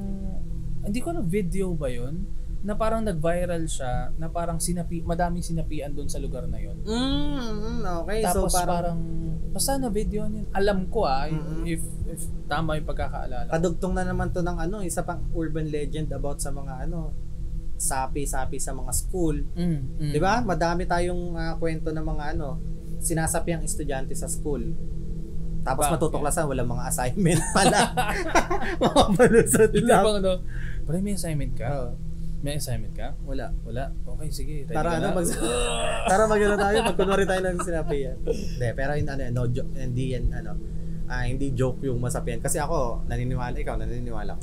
Speaker 1: hindi ko alam video ba yun? Na parang nag-viral siya, na parang sinapi, madaming sinapian doon sa lugar na yun.
Speaker 2: Mm, okay.
Speaker 1: Tapos
Speaker 2: so
Speaker 1: parang,
Speaker 2: parang,
Speaker 1: basta na video yun. Alam ko ah,
Speaker 2: Mhm.
Speaker 1: if, if tama yung pagkakaalala.
Speaker 2: kadugtong na naman to ng ano, isa pang urban legend about sa mga ano, sapi-sapi sa mga school.
Speaker 1: Mm, mm.
Speaker 2: 'Di ba? Madami tayong ah, kwento ng mga ano, sinasapi ang estudyante sa school. Tapos
Speaker 1: Bakit?
Speaker 2: matutuklasan walang mga assignment pala. Mga balusot
Speaker 1: Hindi
Speaker 2: lang.
Speaker 1: bang ano, pare may assignment ka?
Speaker 2: Oo.
Speaker 1: May assignment ka?
Speaker 2: Wala.
Speaker 1: Wala? Okay, sige. Ready
Speaker 2: Tara
Speaker 1: ka
Speaker 2: ano
Speaker 1: na?
Speaker 2: mag Tara magano tayo, magkunwari tayo ng sinapi yan. Hindi, pero yun, ano, no joke, hindi yan ano, ah, hindi joke yung masapian kasi ako naniniwala, ikaw naniniwala.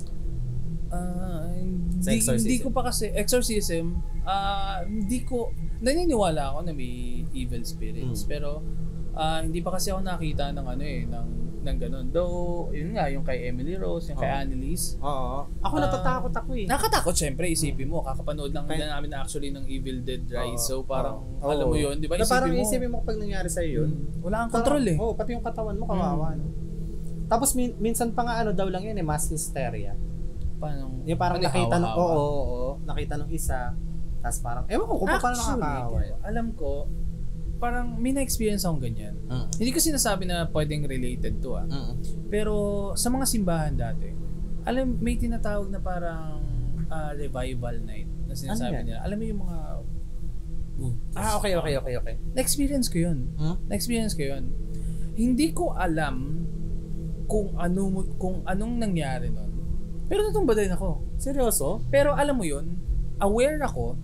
Speaker 1: Ah,
Speaker 2: Sa
Speaker 1: hindi,
Speaker 2: exorcism.
Speaker 1: hindi ko pa kasi exorcism, ah hindi ko naniniwala ako na may evil spirits
Speaker 2: Mm.
Speaker 1: pero ah hindi pa kasi ako nakita ng ano eh ng ng ganun. Though yun nga yung kay Emily Rose, yung kay
Speaker 2: Oo.
Speaker 1: Annalise.
Speaker 2: Oo. Ako
Speaker 1: Ah,
Speaker 2: natatakot ako eh.
Speaker 1: Nakatakot syempre isipin mo kakapanood lang
Speaker 2: Kaya-
Speaker 1: na namin actually ng Evil Dead Rise.
Speaker 2: Oo.
Speaker 1: So parang
Speaker 2: Oo.
Speaker 1: alam mo yun, 'di ba?
Speaker 2: Na parang
Speaker 1: Isipin mo.
Speaker 2: isipin mo kapag nangyari sa yun.
Speaker 1: Mm, wala kang control eh.
Speaker 2: Oo, pati yung katawan mo kawawa.
Speaker 1: Mm.
Speaker 2: No? Tapos min- minsan pa nga ano daw lang yan eh, mass hysteria.
Speaker 1: Paano?
Speaker 2: Yung parang
Speaker 1: Ano,
Speaker 2: nakita ng
Speaker 1: hawa-hawa?
Speaker 2: oo, oo, oo, nakita ng isa, tapos parang ewan ko kung paano
Speaker 1: Actually,
Speaker 2: nakakahawa.
Speaker 1: di ba, alam ko parang may na-experience akong ganyan. Uh-huh. Hindi ko sinasabi na pwedeng related to ah. Uh-huh. Pero sa mga simbahan dati, alam, may tinatawag na parang uh, revival night na sinasabi ano nila. Alam mo yung mga...
Speaker 2: Uh, ah, okay, okay, okay, okay.
Speaker 1: Na-experience ko yun. Huh? Na-experience ko yun. Hindi ko alam kung ano kung anong nangyari nun. Pero natumba din ako.
Speaker 2: Seryoso?
Speaker 1: Pero alam mo yun, aware ako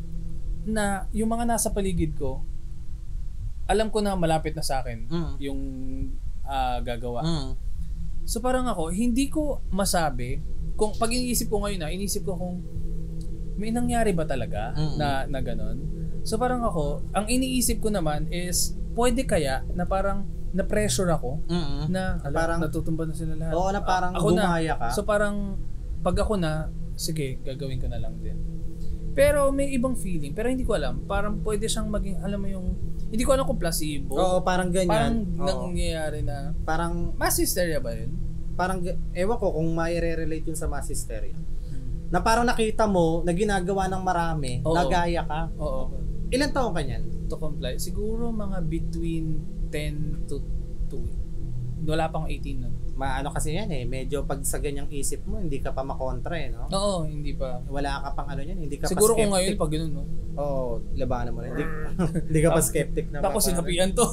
Speaker 1: na yung mga nasa paligid ko, alam ko na malapit na sa akin mm. yung uh, gagawa. Mm. So parang ako, hindi ko masabi, kung pag iniisip ko ngayon na, iniisip ko kung may nangyari ba talaga mm. na, na ganon. So parang ako, ang iniisip ko naman is, pwede kaya na parang na-pressure ako mm-hmm. na ala, parang natutumba na sila lahat.
Speaker 2: Oo, na parang
Speaker 1: ako
Speaker 2: gumaya
Speaker 1: na.
Speaker 2: ka.
Speaker 1: So parang pag ako na, sige, gagawin ko na lang din. Pero may ibang feeling, pero hindi ko alam. Parang pwede siyang maging, alam mo yung, hindi ko alam kung placebo.
Speaker 2: Oo, parang ganyan.
Speaker 1: Parang nangyayari na,
Speaker 2: parang,
Speaker 1: mass hysteria ba yun?
Speaker 2: Parang, ewan ko kung mai-relate yun sa mass hysteria. Hmm. Na parang nakita mo, na ginagawa ng marami, oo. Nagaya ka.
Speaker 1: Oo.
Speaker 2: Ilan taon ka niyan?
Speaker 1: To comply. Siguro mga between ten to two. Wala pang eighteen nun.
Speaker 2: Maano kasi yan eh, medyo pag sa ganyang isip mo, hindi ka pa makontra eh, no?
Speaker 1: Oo, hindi pa.
Speaker 2: Wala ka pang ano yan, hindi ka
Speaker 1: siguro
Speaker 2: pa skeptic.
Speaker 1: Siguro kung ngayon, pag gano'n, no?
Speaker 2: Oo, labanan mo na. Hindi, hindi ka pa skeptic na.
Speaker 1: Tapos sinapian to.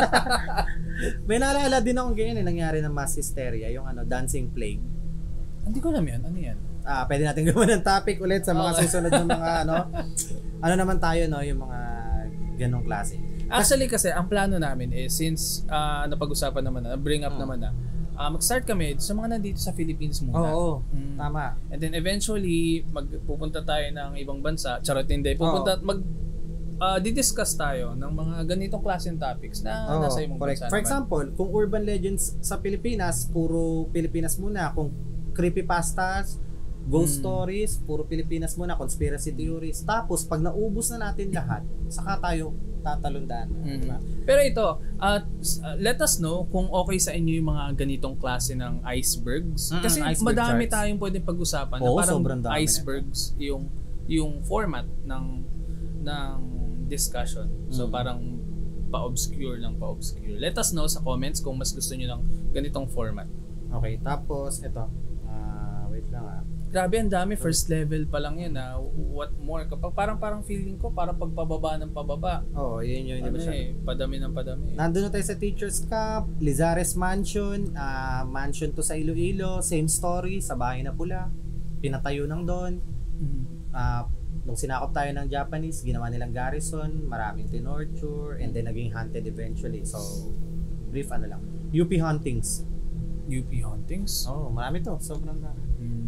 Speaker 2: May naalala din akong ganyan eh, nangyari ng mass hysteria, yung ano, dancing plague.
Speaker 1: Hindi ko alam yan, ano yan?
Speaker 2: Ah, pwede natin gawin ng topic ulit sa mga okay. susunod ng mga ano. Ano naman tayo, no, yung mga ganong klase.
Speaker 1: Actually kasi ang plano namin is since uh, napag-usapan naman na, bring up hmm. naman na, uh, mag-start kami sa mga nandito sa Philippines muna.
Speaker 2: Oo, mm. tama.
Speaker 1: And then eventually magpupunta tayo ng ibang bansa. Charot hindi. Pupunta mag uh, di-discuss tayo ng mga ganitong klaseng topics na
Speaker 2: Oo,
Speaker 1: nasa ibang
Speaker 2: correct.
Speaker 1: bansa.
Speaker 2: For
Speaker 1: naman.
Speaker 2: example, kung urban legends sa Pilipinas, puro Pilipinas muna. Kung creepypastas, ghost hmm. stories, puro Pilipinas muna, conspiracy theories. Tapos pag naubos na natin lahat, saka tayo tatalundan.
Speaker 1: Mm-hmm. Diba? Pero ito, uh, let us know kung okay sa inyo yung mga ganitong klase ng icebergs. Mm-hmm. Kasi iceberg madami charts. Tayong pwedeng pag-usapan
Speaker 2: Oo,
Speaker 1: na parang
Speaker 2: na.
Speaker 1: icebergs yung yung format ng ng discussion. So mm-hmm. parang pa-obscure ng pa-obscure. Let us know sa comments kung mas gusto niyo ng ganitong format.
Speaker 2: Okay, tapos ito. Uh, wait lang ah.
Speaker 1: Grabe, ang dami. First level pa lang yan ah. What more? Kapag parang parang feeling ko, parang pagpababa ng pababa.
Speaker 2: Oo, oh, yun yun.
Speaker 1: Ano eh, padami ng padami.
Speaker 2: Nandun na tayo sa Teacher's Camp, Lizares Mansion, uh, mansion to sa Iloilo, same story, sa Bahay na Pula. Pinatayo ng doon. Mm-hmm. Uh, nung sinakop tayo ng Japanese, ginawa nilang garrison, maraming tinorture, and then naging haunted eventually. So, brief ano lang. U P hauntings.
Speaker 1: U P hauntings?
Speaker 2: Oo, oh, marami to. Sobrang dami.
Speaker 1: Hmm.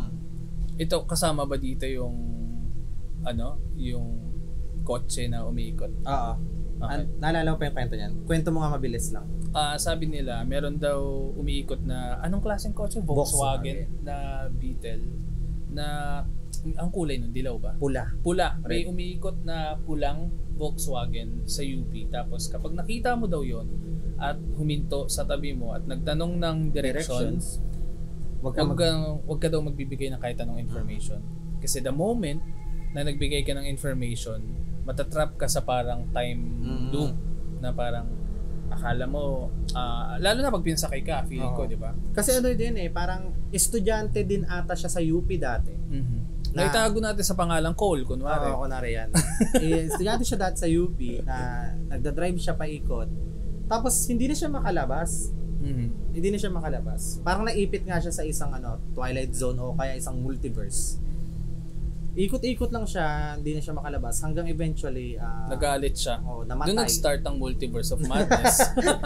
Speaker 1: Ito, kasama ba dito yung ano, yung kotse na umiikot?
Speaker 2: Oo. Okay. An- naalala mo pa yung kwento niyan? Kwento mo nga mabilis lang.
Speaker 1: Ah, uh, sabi nila, meron daw umiikot na, anong klaseng kotse? Volkswagen, Volkswagen na Beetle na, ang kulay nun, dilaw ba?
Speaker 2: Pula.
Speaker 1: Pula. Red. May umiikot na pulang Volkswagen sa U P. Tapos kapag nakita mo daw yon at huminto sa tabi mo at nagtanong ng directions, directions Wag ka, mag- wag, ka, wag ka daw magbibigay ng kahit anong information. Kasi the moment na nagbigay ka ng information, matatrap ka sa parang time mm-hmm. loop na parang akala mo, uh, lalo na pag pinsakay ka, feeling Oo. ko, di ba?
Speaker 2: Kasi ano din eh, parang estudyante din ata siya sa U P dati.
Speaker 1: Mm-hmm. Na itago natin sa pangalang Cole, kunwari.
Speaker 2: Oo, kunwari yan. eh, estudyante siya dati sa U P na nagda-drive siya paikot. Tapos hindi na siya makalabas.
Speaker 1: Mm-hmm.
Speaker 2: Hindi na siya makalabas. Parang naipit nga siya sa isang ano, Twilight Zone o kaya isang multiverse. Ikot-ikot lang siya, hindi na siya makalabas hanggang eventually uh,
Speaker 1: nagalit siya.
Speaker 2: Oh, namatay.
Speaker 1: Doon nag-start ang multiverse of madness.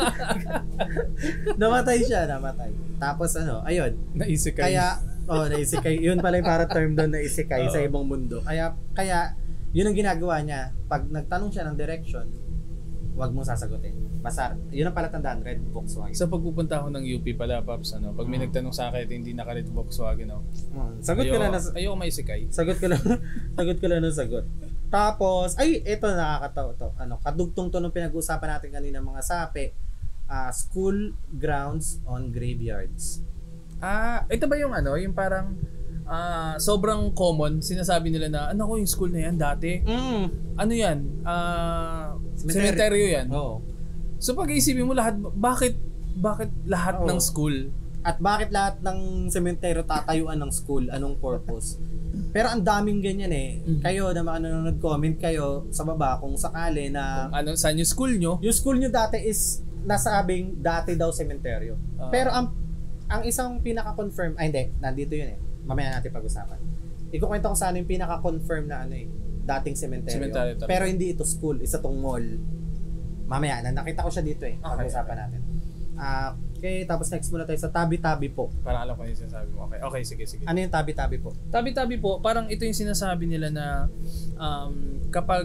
Speaker 2: namatay siya, namatay. Tapos ano, ayun.
Speaker 1: Naisikay.
Speaker 2: Kaya, oh, naisikay. Yun pala yung para term doon, naisikay sa ibang mundo. Kaya, kaya, yun ang ginagawa niya. Pag nagtanong siya ng direction, wag mong sasagutin. Basta, yun ang palatandaan, red Volkswagen.
Speaker 1: Sa pagpupunta ako ng U P pala, Paps, ano, pag may hmm. nagtanong sa akin, hindi naka-red Volkswagen, no?
Speaker 2: Hmm. Sagot ko lang na...
Speaker 1: Ayoko may isikay.
Speaker 2: Sagot ko lang, sagot ko lang ng sagot. Tapos, ay, ito nakakatawa to. Ano, kadugtong to nung pinag-uusapan natin kanina mga sape, uh, school grounds on graveyards.
Speaker 1: Ah, ito ba yung ano, yung parang, uh, sobrang common, sinasabi nila na, ano ko yung school na yan dati?
Speaker 2: Mm.
Speaker 1: Ano yan? Uh, cemetery yan.
Speaker 2: Oo.
Speaker 1: So pag-iisipin mo lahat, bakit bakit lahat
Speaker 2: Oo.
Speaker 1: ng school?
Speaker 2: At bakit lahat ng sementeryo tatayuan ng school? Anong purpose? Pero ang daming ganyan eh. Mm-hmm. Kayo na mga nanonood, comment kayo sa baba kung sakali na...
Speaker 1: Kung ano, saan yung school nyo?
Speaker 2: Yung school nyo dati is nasabing dati daw sementeryo. Uh, Pero ang ang isang pinaka-confirm... Ay hindi, nandito yun eh. Mamaya natin pag-usapan. Ikukwento ko saan yung pinaka-confirm na ano eh. Dating sementeryo. Cemetery, pero hindi ito school. Isa tong mall. Mamaya, na nakita ko siya dito eh.
Speaker 1: Okay,
Speaker 2: pag-usapan
Speaker 1: okay.
Speaker 2: natin. Ah... Uh, Okay, tapos next muna tayo sa tabi-tabi po.
Speaker 1: Parang alam ko yung sinasabi mo. Okay, okay, sige, sige.
Speaker 2: Ano yung tabi-tabi po?
Speaker 1: Tabi-tabi po, parang ito yung sinasabi nila na um, kapag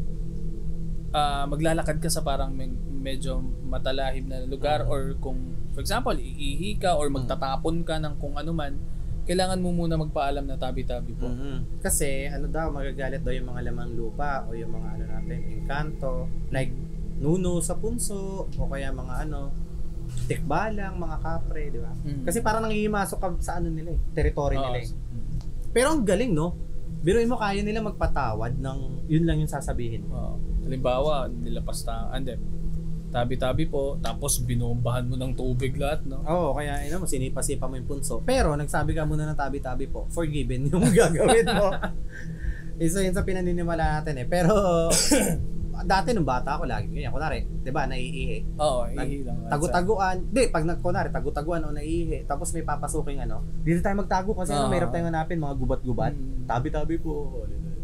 Speaker 1: uh, maglalakad ka sa parang medyo matalahib na lugar uh-huh. or kung, for example, iihi ka or magtatapon ka ng kung ano man, kailangan mo muna magpaalam na tabi-tabi po.
Speaker 2: Uh-huh. Kasi ano daw, magagalit daw yung mga lamang lupa o yung mga ano natin, engkanto, like nuno sa punso o kaya mga ano, tikbalang, mga kapre, di ba? Mm. Kasi parang nangihimasok ka sa ano nila eh, territory nila eh.
Speaker 1: Mm.
Speaker 2: Pero ang galing, no? Biruin mo, kaya nila magpatawad ng yun lang yung sasabihin mo.
Speaker 1: Oo. Halimbawa, nilapas ta, ande, tabi-tabi po, tapos binombahan mo ng tubig lahat, no?
Speaker 2: Oo, kaya ina mo, sinipa-sipa mo yung punso. Pero, nagsabi ka muna ng tabi-tabi po, forgiven yung gagawin mo. Isa yun sa pinaniniwala natin eh. Pero, dati nung bata ako lagi ganyan. Kunwari, 'di ba, naiihi.
Speaker 1: Oo, iihi lang.
Speaker 2: Tagu-taguan. Di, pag nagkunwari, tagu-taguan o naiihi, tapos may papasuking ano, dito tayo magtago kasi ano, mayroon tayong hanapin mga gubat-gubat. Hmm. Tabi-tabi po.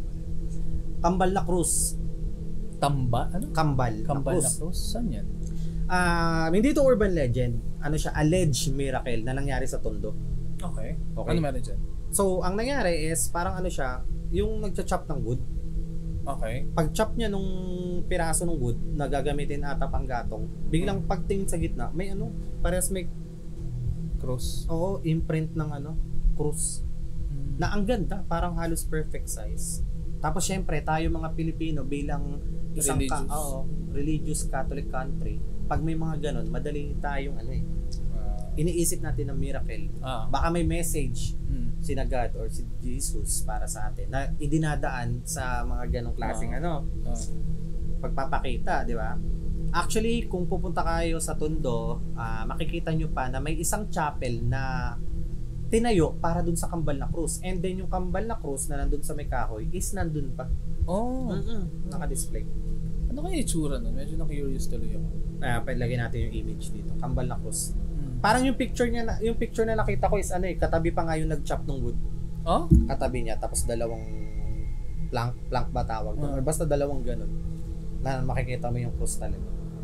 Speaker 2: Kambal na krus.
Speaker 1: Tamba? Ano?
Speaker 2: Kambal,
Speaker 1: Kambal
Speaker 2: na krus.
Speaker 1: Na krus? Saan yan?
Speaker 2: Ah, uh, hindi ito urban legend. Ano siya, alleged miracle na nangyari sa Tondo.
Speaker 1: Okay.
Speaker 2: Okay.
Speaker 1: Ano meron dyan?
Speaker 2: So, ang nangyari is, parang ano siya, yung nagcha-chop ng wood.
Speaker 1: Okay.
Speaker 2: Pag chop niya nung piraso ng wood na gagamitin ata pang gatong, biglang pagtingin sa gitna, may ano, parehas may
Speaker 1: cross.
Speaker 2: Oo, imprint ng ano, cross. Hmm. Na ang ganda, parang halos perfect size. Tapos syempre, tayo mga Pilipino bilang isang
Speaker 1: religious,
Speaker 2: ka, oo, religious Catholic country, pag may mga ganon, madali tayong ano eh. Uh, iniisip natin ng miracle.
Speaker 1: Ah.
Speaker 2: Baka may message
Speaker 1: hmm.
Speaker 2: si na God or si Jesus para sa atin na idinadaan sa mga ganong klaseng uh, ano uh, pagpapakita, di ba? Actually, kung pupunta kayo sa Tondo, uh, makikita nyo pa na may isang chapel na tinayo para dun sa Kambal na Krus, and then yung Kambal na Krus na nandun sa may kahoy is nandun pa.
Speaker 1: Oh,
Speaker 2: Mm-mm, naka-display.
Speaker 1: Ano kaya itsura nun? Medyo na-curious tuloy ako.
Speaker 2: Ah, palagay natin yung image dito, Kambal na Krus. Parang yung picture niya na, yung picture na nakita ko is ano eh, katabi pa nga yung nag-chop ng wood.
Speaker 1: Oh?
Speaker 2: Katabi niya, tapos dalawang plank, plank ba tawag doon? Uh. Or basta dalawang ganun. Na makikita mo yung cross talaga.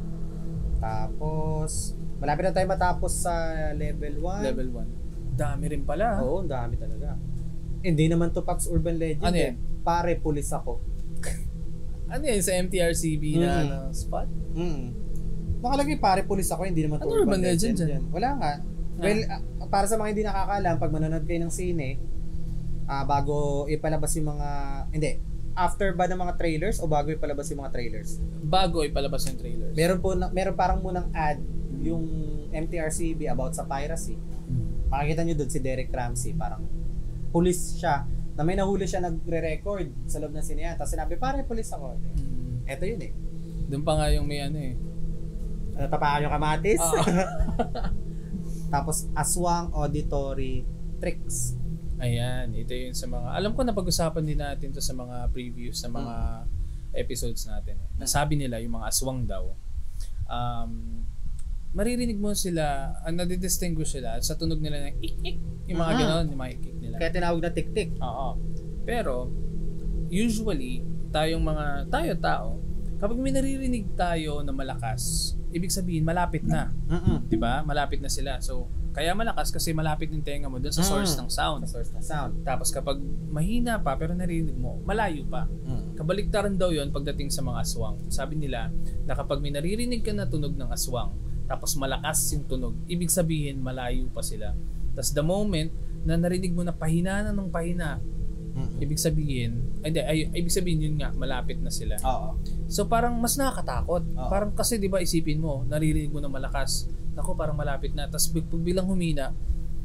Speaker 2: Tapos, malapit na tayo matapos sa level one.
Speaker 1: Level one. Dami rin pala.
Speaker 2: Oo, dami talaga. Hindi naman to Pax Urban Legend.
Speaker 1: Ano
Speaker 2: eh. Pare, pulis ako.
Speaker 1: Ano yan, sa M T R C B na mm. ano, spot?
Speaker 2: Mm. Nakalagay pare, pulis ako, hindi naman to
Speaker 1: ano Urban Legend, legend yan.
Speaker 2: Wala nga. Well, ah. uh, para sa mga hindi nakakaalam, pag manonood kayo ng sine, uh, bago ipalabas yung mga, hindi, after ba ng mga trailers o bago ipalabas yung mga trailers?
Speaker 1: Bago ipalabas yung trailers.
Speaker 2: Meron po, na, meron parang munang ad, mm. yung M T R C B about sa piracy. Mm. Makikita nyo doon si Derek Ramsey, parang pulis siya, na may nahuli siya nagre-record sa loob ng sinehan. Tapos sinabi, pare, pulis ako. Mm. Eto yun eh.
Speaker 1: Doon pa nga yung may ano eh.
Speaker 2: Natapakan yung kamatis.
Speaker 1: Oh.
Speaker 2: Tapos Aswang Auditory Tricks.
Speaker 1: Ayan, ito yun sa mga, alam ko na pag-usapan din natin to sa mga previews sa mga mm. episodes natin. Nasabi nila yung mga aswang daw. Um, maririnig mo sila, ang nadidistinguish sila sa tunog nila ng ik-ik. Yung mga uh-huh. gano'n, yung mga ik-ik nila.
Speaker 2: Kaya tinawag na tik-tik.
Speaker 1: Oo. Pero, usually, tayong mga, tayo tao, kapag may naririnig tayo na malakas, ibig sabihin malapit na.
Speaker 2: Uh-uh.
Speaker 1: 'Di ba? Malapit na sila. So, kaya malakas kasi malapit yung tenga mo doon sa source uh-huh. ng sound.
Speaker 2: Sa source ng sound.
Speaker 1: Tapos kapag mahina pa pero naririnig mo, malayo pa. Uh-huh. Kabaliktaran daw 'yon pagdating sa mga aswang. Sabi nila na kapag may naririnig ka na tunog ng aswang, tapos malakas yung tunog, ibig sabihin malayo pa sila. Tapos the moment na narinig mo na pahina na ng pahina, mm-hmm. ibig sabihin, ay, ay, ibig sabihin yun nga, malapit na sila.
Speaker 2: Oo.
Speaker 1: So parang mas nakakatakot. Oo. Parang kasi 'di ba isipin mo, naririnig mo na malakas, nako parang malapit na. Tapos pag bilang humina,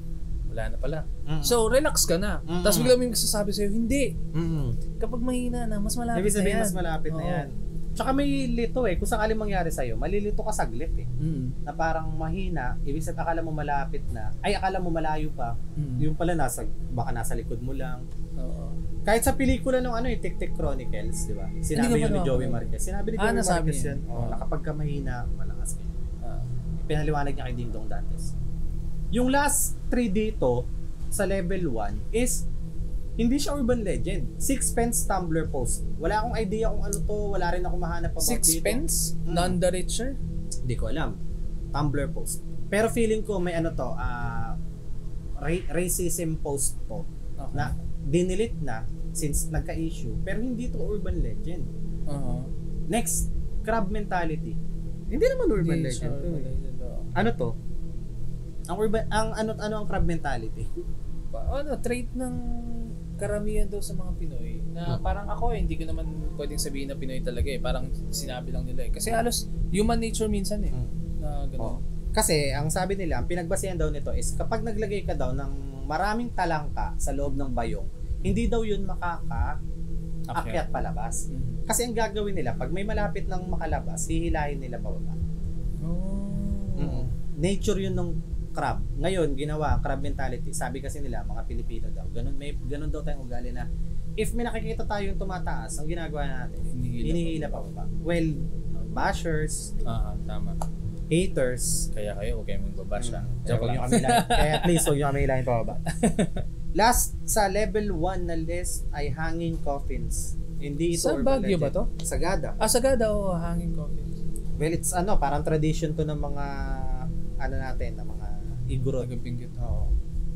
Speaker 1: wala na pala.
Speaker 2: Mm-mm.
Speaker 1: So, relax ka na. Mm-mm. Tapos bigla may magsasabi sa'yo, hindi.
Speaker 2: Mm-mm.
Speaker 1: Kapag mahina na, mas malapit
Speaker 2: Ibig sabihin,
Speaker 1: na yan.
Speaker 2: mas malapit na
Speaker 1: Oo.
Speaker 2: yan. Tsaka may lito eh. Kung sakaling mangyari sa'yo, malilito ka saglit eh.
Speaker 1: Mm.
Speaker 2: Na parang mahina, ibig sabihin akala mo malapit na, ay akala mo malayo pa,
Speaker 1: Mm.
Speaker 2: yung pala nasa, baka nasa likod mo lang.
Speaker 1: Oo.
Speaker 2: Kahit sa pelikula ng ano eh, Tic Tic Chronicles, di ba? Sinabi
Speaker 1: Hindi
Speaker 2: yun ni
Speaker 1: naman
Speaker 2: Joey
Speaker 1: ako.
Speaker 2: Marquez. Sinabi ni
Speaker 1: Ah,
Speaker 2: Joey
Speaker 1: nasabi
Speaker 2: Marquez
Speaker 1: niya.
Speaker 2: yun. Oh,
Speaker 1: Oo.
Speaker 2: na kapag ka mahina, malakas ka.
Speaker 1: Ah.
Speaker 2: Pinaliwanag niya kay Ding Dong Dantes. Yung last three dito, sa level one, is hindi siya urban legend. Sixpence Tumblr post. Wala akong idea kung ano to, wala rin ako mahanap about dito.
Speaker 1: Sixpence?
Speaker 2: Mm.
Speaker 1: None the richer?
Speaker 2: Hindi ko alam. Tumblr post. Pero feeling ko may ano to, ah ra- racism post to.
Speaker 1: Okay.
Speaker 2: Na dinilit na since nagka-issue. Pero hindi to urban legend.
Speaker 1: Uh-huh.
Speaker 2: Next, crab mentality. Hindi naman urban
Speaker 1: Hindi
Speaker 2: legend.
Speaker 1: siya
Speaker 2: to
Speaker 1: urban
Speaker 2: eh.
Speaker 1: legend, oo.
Speaker 2: Ano to? Ang urban ang ano ano ang crab mentality?
Speaker 1: Pa- ano, trait ng karamihan daw sa mga Pinoy na
Speaker 2: Hmm.
Speaker 1: parang ako eh, hindi ko naman pwedeng sabihin na Pinoy talaga eh. Parang sinabi lang nila eh. Kasi halos human nature minsan eh.
Speaker 2: Hmm.
Speaker 1: Na gano'n.
Speaker 2: Oh. Kasi ang sabi nila, ang pinagbasehan daw nito is kapag naglagay ka daw ng maraming talangka sa loob ng bayong, hindi daw yun makaka-akyat palabas.
Speaker 1: Mhm.
Speaker 2: Kasi ang gagawin nila, pag may malapit ng makalabas, hihilahin nila pababa.
Speaker 1: Oh.
Speaker 2: Mm. Nature yun ng crab. Ngayon, ginawa, crab mentality. Sabi kasi nila, mga Pilipino daw, ganun, may, ganun daw tayong ugali na if may nakikita tayong tumataas, ang ginagawa natin,
Speaker 1: Hinihila
Speaker 2: hinihila pababa. Well, bashers,
Speaker 1: Ah, tama.
Speaker 2: haters,
Speaker 1: Kaya kayo, huwag kayong magbabash ah.
Speaker 2: Mm.
Speaker 1: Joke
Speaker 2: Huwag
Speaker 1: lang.
Speaker 2: nyo kami hilahin. Kaya please, huwag nyo kami hilahin pababa. Last, sa level one na list ay hanging coffins. Hindi ito
Speaker 1: Sa
Speaker 2: urban
Speaker 1: Baguio
Speaker 2: legend.
Speaker 1: ba to?
Speaker 2: Sagada.
Speaker 1: Ah, Sagada o hanging coffins.
Speaker 2: Well, it's ano, parang tradition to ng mga, ano natin, ng mga igorot.
Speaker 1: Tagapinggit.
Speaker 2: Oo.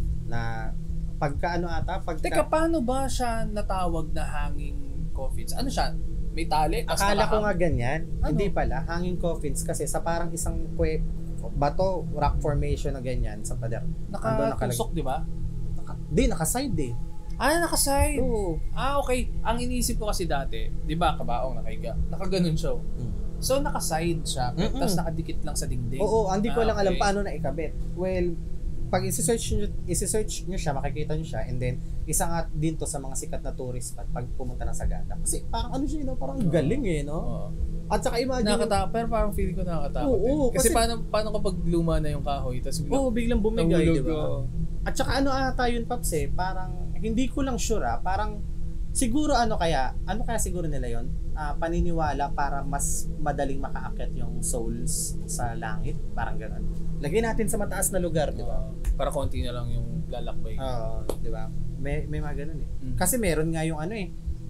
Speaker 2: Na, pagka ano ata, pagka...
Speaker 1: Teka, paano ba siya natawag na hanging coffins? Ano siya? May tali? tas
Speaker 2: Akala ko
Speaker 1: nakahang-
Speaker 2: nga ganyan.
Speaker 1: Ano?
Speaker 2: Hindi pala. Hanging coffins kasi sa parang isang kwe, bato, rock formation na ganyan sa pader. Ando
Speaker 1: Nakatusok, di ba?
Speaker 2: Naka, di, nakaside eh.
Speaker 1: Ah, nakaside.
Speaker 2: Oo.
Speaker 1: Ah, okay. Ang iniisip ko kasi dati, di ba, kabaong nakahiga. Nakaganon siya.
Speaker 2: Mm.
Speaker 1: So, nakaside siya,
Speaker 2: Mm-mm.
Speaker 1: tapos nakadikit lang sa dingding.
Speaker 2: Oo, hindi ko
Speaker 1: Ah,
Speaker 2: lang alam
Speaker 1: okay.
Speaker 2: paano na ikabit. Well, pag isi-search nyo, isi-search nyo siya, makikita nyo siya, and then, isa nga din to sa mga sikat na tourist spot pag pumunta ng Sagada. Kasi parang ano siya, no? Parang
Speaker 1: Oo.
Speaker 2: galing eh, no?
Speaker 1: Oo.
Speaker 2: At saka imagine,
Speaker 1: Nakakatakot, pero parang feeling ko nakakatakot.
Speaker 2: Oo,
Speaker 1: eh. Kasi,
Speaker 2: kasi-
Speaker 1: paano, paano kapag luma na yung kahoy, tapos biglang
Speaker 2: oh, biglang bumigay,
Speaker 1: nahulog,
Speaker 2: di ba?
Speaker 1: oo.
Speaker 2: At saka ano ata yun, Paps eh, parang, hindi ko lang sure ah, parang, siguro ano kaya, ano kaya siguro nila yon Ah, paniniwala para mas madaling makaakyat yung souls sa langit, parang gano'n. Lagyan natin sa mataas na lugar, di ba?
Speaker 1: Oo. para konti na lang yung lalakbay.
Speaker 2: Oo, di ba? May, may mga ganun eh.
Speaker 1: Mm.
Speaker 2: Kasi meron nga yung ano eh,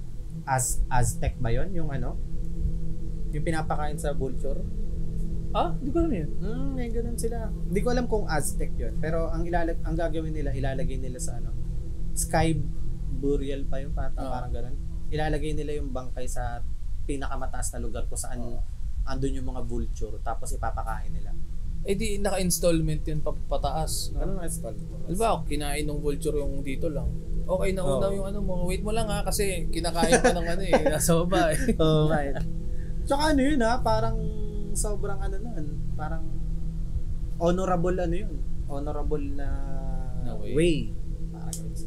Speaker 2: Az, Aztec ba yon yung ano? Yung pinapakain sa vulture?
Speaker 1: Ah, di ko alam yun.
Speaker 2: Hmm, may ganun sila. Hindi ko alam kung Aztec yun. Pero ang ilalag ang gagawin nila, ilalagay nila sa ano, sky burial pa yung pata,
Speaker 1: Oo.
Speaker 2: parang ganun. Ilalagay nila yung bangkay sa pinakamataas na lugar kung saan
Speaker 1: Oo.
Speaker 2: andun yung mga vulture, tapos ipapakain nila.
Speaker 1: Eh di, naka-installment yun pa, pataas. No?
Speaker 2: Ano na install?
Speaker 1: Di ba, kinain ng vulture yung dito lang. Okay na una
Speaker 2: Oo.
Speaker 1: yung ano mo. Wait mo lang ha, kasi kinakain pa ng ano eh. Nasa baba eh.
Speaker 2: Oh, right. Tsaka ano yun ha, parang sobrang ano nun, parang honorable ano yun, honorable na,
Speaker 1: Na way.
Speaker 2: way. Parang ganun.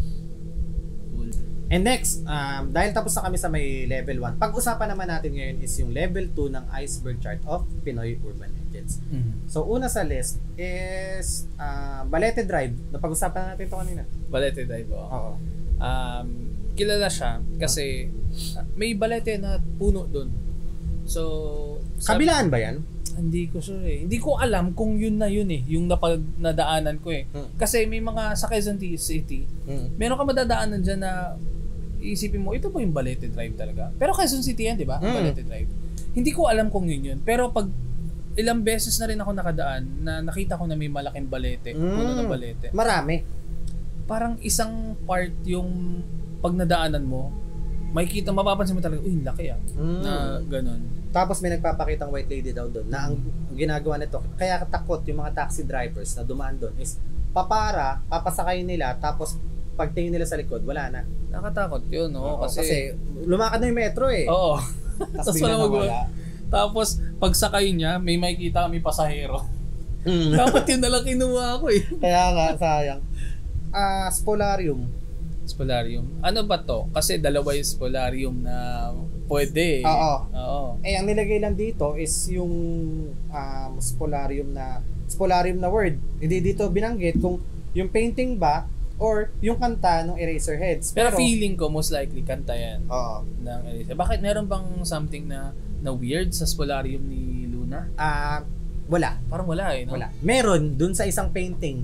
Speaker 2: And next, um, dahil tapos na kami sa may level one, pag-usapan naman natin ngayon is yung level two ng iceberg chart of Pinoy Urban Legends.
Speaker 1: Mm-hmm.
Speaker 2: So, una sa list is uh, Balete Drive. Napag-usapan natin ito kanina.
Speaker 1: Balete Drive, oo.
Speaker 2: Oo.
Speaker 1: Um, kilala siya kasi uh, may balete na puno doon. So, sabi-
Speaker 2: Kabilaan ba yan?
Speaker 1: Hindi ko sure eh. Hindi ko alam kung yun na yun eh, yung napag nadaanan ko eh.
Speaker 2: Hmm.
Speaker 1: Kasi may mga sa Quezon City,
Speaker 2: Mm.
Speaker 1: meron ka madadaanan dyan na iisipin mo, ito po yung Balete Drive talaga. Pero Quezon City yan, di ba?
Speaker 2: Mm.
Speaker 1: Balete Drive. Hindi ko alam kung yun yun. Pero pag ilang beses na rin ako nakadaan na nakita ko na may malaking balete,
Speaker 2: Mm.
Speaker 1: puno ng balete.
Speaker 2: Marami.
Speaker 1: Parang isang part yung pag nadaanan mo, makikita, mapapansin mo talaga, uy, laki ah.
Speaker 2: Mm.
Speaker 1: Na ganun.
Speaker 2: Tapos may nagpapakitang white lady daw doon na ang ginagawa nito, kaya takot yung mga taxi drivers na dumaan doon is papara, papasakay nila, tapos pagtingin nila sa likod, wala na.
Speaker 1: Nakatakot yun, no?
Speaker 2: Oo,
Speaker 1: kasi,
Speaker 2: kasi lumakad na yung metro eh.
Speaker 1: oo.
Speaker 2: Tapos
Speaker 1: Tapos
Speaker 2: bigla
Speaker 1: wala
Speaker 2: nawala.
Speaker 1: Tapos, pagsakay niya, may makikita kami pasahero.
Speaker 2: Mm.
Speaker 1: Dapat yun nalang kinuha ko eh.
Speaker 2: Kaya nga, sayang. Ah, uh, Spolarium.
Speaker 1: Spolarium. Ano ba to? Kasi dalawa yung Spolarium na pwede.
Speaker 2: Oo.
Speaker 1: Oo.
Speaker 2: Eh, ang nilagay lang dito is yung um, Spolarium na Spolarium na word. Hindi dito binanggit kung yung painting ba or yung kanta ng Eraserheads.
Speaker 1: Pero, Pero feeling ko most likely kanta yan.
Speaker 2: Oo.
Speaker 1: Ng Eraserheads. Bakit meron bang something na na weird sa Spolarium ni Luna?
Speaker 2: Ah, uh, wala.
Speaker 1: Parang wala eh, no?
Speaker 2: Wala. Meron dun sa isang painting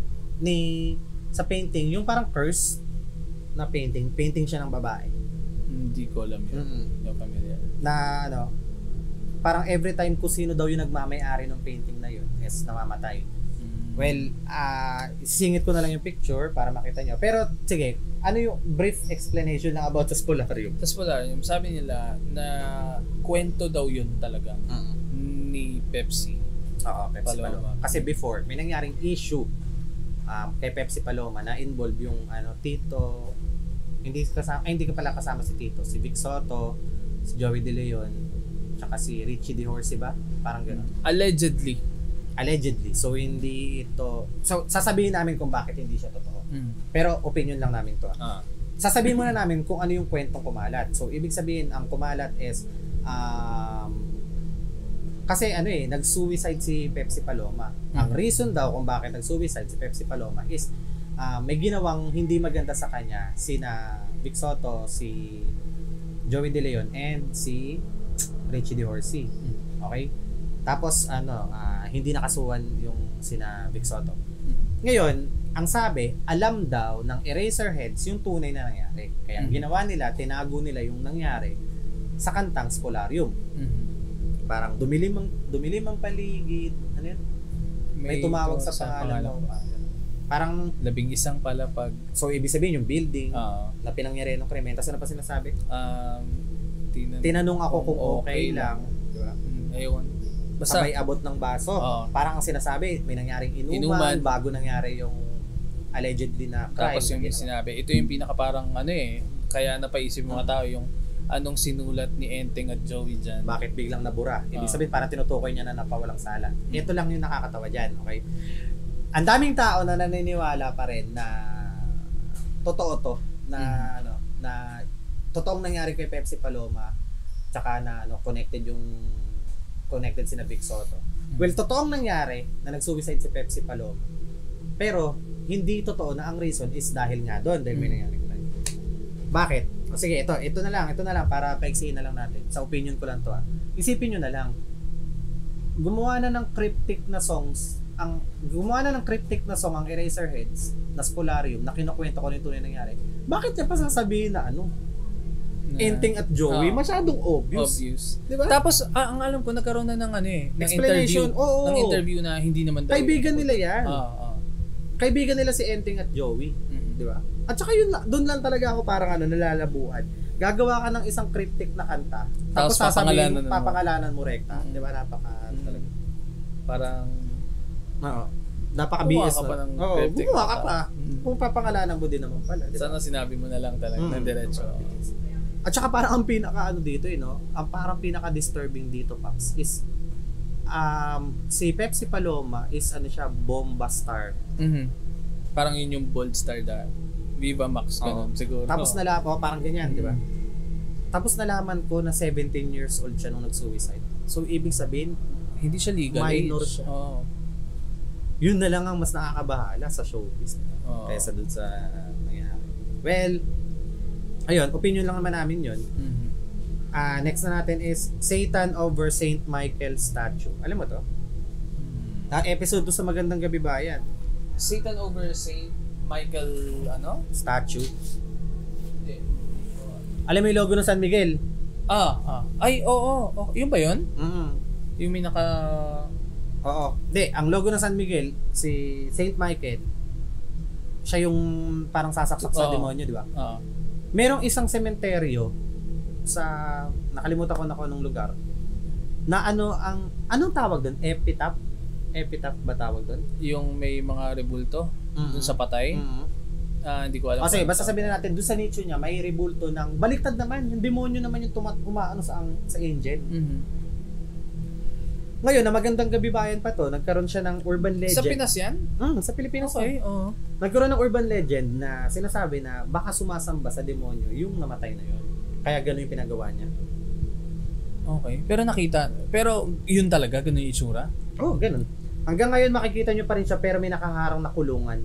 Speaker 2: ni sa painting, yung parang curse na painting, painting siya ng babae.
Speaker 1: Hindi ko alam yun.
Speaker 2: Mm-hmm.
Speaker 1: Hindi ko familiar.
Speaker 2: Na ano, parang every time kung sino daw yung nagmamay-ari ng painting na yun, is namamatay. Mm-hmm. Well, uh, singit ko na lang yung picture para makita nyo. Pero, sige, ano yung brief explanation lang about sa Spolarium?
Speaker 1: Sa Spolarium, sabi nila na kwento daw yun talaga mm-hmm. ni Pepsi.
Speaker 2: Oo, Pepsi Paloma. Paloma. Kasi before, may nangyaring issue um, kay Pepsi Paloma na involve yung ano Tito, hindi kasama, ay, hindi ka pala kasama si Tito, si Vic Soto, si Joey De Leon, tsaka si Richie De Horsey ba? Parang gano'n.
Speaker 1: Allegedly.
Speaker 2: Allegedly. So, hindi ito, so, sasabihin namin kung bakit hindi siya totoo.
Speaker 1: Mm.
Speaker 2: Pero, opinion lang namin to.
Speaker 1: Ah.
Speaker 2: Sasabihin muna namin kung ano yung kwentong kumalat. So, ibig sabihin, ang kumalat is, um, kasi ano eh, nag-suicide si Pepsi Paloma. Mm-hmm. Ang reason daw kung bakit nag-suicide si Pepsi Paloma is uh, may ginawang hindi maganda sa kanya sina Vic Soto, si Joey De Leon, and si Richie De Horsey. Mm-hmm. Okay? Tapos ano, uh, hindi nakasuhan yung sina Vic Soto. Mm-hmm. Ngayon, ang sabi, alam daw ng Eraserheads yung tunay na nangyari. Kaya mm-hmm. ginawa nila, tinago nila yung nangyari sa kantang Spolarium. Mm-hmm. Parang dumilim ang dumilim ang paligid, ano yun? May, May tumawag sa, sa pangalan mo. Parang
Speaker 1: labing isang palapag.
Speaker 2: So ibig sabihin yung building uh, na pinangyari ng krimen. Tapos ano pa sinasabi?
Speaker 1: Um, tinan-
Speaker 2: Tinanong ako kung okay, okay lang, di ba?
Speaker 1: Mm, ayun.
Speaker 2: Basta sabay abot ng baso. Uh, Parang ang sinasabi, may nangyaring inuman, inuman bago nangyari yung allegedly na crime.
Speaker 1: Tapos yung sinabi, ito yung pinaka parang ano eh, kaya napaisip mga tao yung anong sinulat ni Enteng at Joey dyan.
Speaker 2: Bakit biglang nabura? Ibig sabihin, parang tinutukoy niya na napawalang sala. Ito lang yung nakakatawa dyan, okay? Ang daming tao na naniniwala pa rin na totoo to, na hmm. ano, na totoong nangyari kay Pepsi Paloma, tsaka na ano, connected yung connected sina Vic Soto. Hmm. Well, totoong nangyari na nag-suicide si Pepsi Paloma. Pero, hindi totoo na ang reason is dahil nga doon, dahil may hmm. nangyari. Bakit? O sige, ito, ito na lang, ito na lang para paiksiin na lang natin. Sa opinion ko lang to ah. Isipin nyo na lang. Gumawa na ng cryptic na songs, ang gumawa na ng cryptic na song ang Eraserheads, na Spolarium, na kinukwento ko na yung tunay nangyari. Bakit niya pa sasabihin na ano? Na, Enteng at Joey, uh, masyadong obvious.
Speaker 1: Obvious.
Speaker 2: Diba?
Speaker 1: Tapos, ah, ang alam ko, nagkaroon na ng ano eh, ng interview,
Speaker 2: oh,
Speaker 1: ng interview na hindi naman daw.
Speaker 2: Kaibigan nila yan.
Speaker 1: Ah, ah.
Speaker 2: Kaibigan nila si Enteng at Joey. Mm-hmm. Di ba? At saka yun, doon lang talaga ako parang ano, nalalabuhan. Gagawa ka ng isang cryptic na kanta, tapos, tapos sasabihin, papangalanan mo rekta. Mm-hmm. Di ba? Napaka, mm-hmm. talaga.
Speaker 1: Parang,
Speaker 2: oo. Napaka-B S na. Oo, gumawa ka pa. Mm-hmm. Kung papangalanan mo din naman pala. Diba?
Speaker 1: Sana sinabi mo na lang talaga, mm-hmm. na diretso.
Speaker 2: At saka parang ang pinaka ano dito eh, no? Ang parang pinaka-disturbing dito, Paps, is um, si Pepsi Paloma is ano siya, bomba star.
Speaker 1: Mm-hmm. Parang yun yung bold star da. Viva Max, ganun, oh. siguro.
Speaker 2: Tapos nalaman ko, parang ganyan, mm-hmm. di ba? Tapos nalaman ko na seventeen years old siya nung nag-suicide. So, ibig sabihin,
Speaker 1: hindi siya legal
Speaker 2: minor
Speaker 1: age.
Speaker 2: siya.
Speaker 1: Oh.
Speaker 2: Yun na lang ang mas nakakabahala sa showbiz. Oh. Kaysa dun sa nangyari. Well, ayun, opinion lang naman namin yun. Mm-hmm. Uh, next na natin is Satan over Saint Michael statue. Alam mo to? Mm-hmm. Uh, episode to sa Magandang Gabi Bayan.
Speaker 1: Satan over Saint Michael, ano?
Speaker 2: Statue. Yeah. Alam mo yung logo ng San Miguel?
Speaker 1: Ah, ah. Ay, oo. Oh, oh, oh. Yun ba yun?
Speaker 2: Mm-hmm.
Speaker 1: Yung may naka...
Speaker 2: Oo. Hindi, ang logo ng San Miguel, si Saint Michael, siya yung parang sasaksak sa oh. demonyo, di ba? Oo. Merong isang sementeryo sa... Nakalimutan ko na ko nung lugar. Na ano ang... Anong tawag doon? Epitaph? Epitaph ba tawag doon?
Speaker 1: Yung may mga rebulto? Mm-hmm. Doon sa patay?
Speaker 2: Mm-hmm.
Speaker 1: Uh, hindi ko alam.
Speaker 2: Kasi basta sabihin na natin, doon sa nicho niya, may rebulto ng baliktad naman. Yung demonyo naman yung tumat umaano sa, ang, sa angel.
Speaker 1: Mm-hmm.
Speaker 2: Ngayon, na Magandang Gabi Bayan pa to, nagkaroon siya ng urban legend.
Speaker 1: Sa Pinas yan?
Speaker 2: Mm, sa Pilipinas.
Speaker 1: Okay, oo.
Speaker 2: Nagkaroon ng urban legend na sinasabi na baka sumasamba sa demonyo yung namatay na yun. Kaya gano'n yung pinagawa niya.
Speaker 1: Okay. Pero nakita, pero yun talaga, gano'n yung itsura?
Speaker 2: Oo, oh, gano'n. Hanggang ngayon makikita nyo pa rin siya pero may nakaharang na kulungan.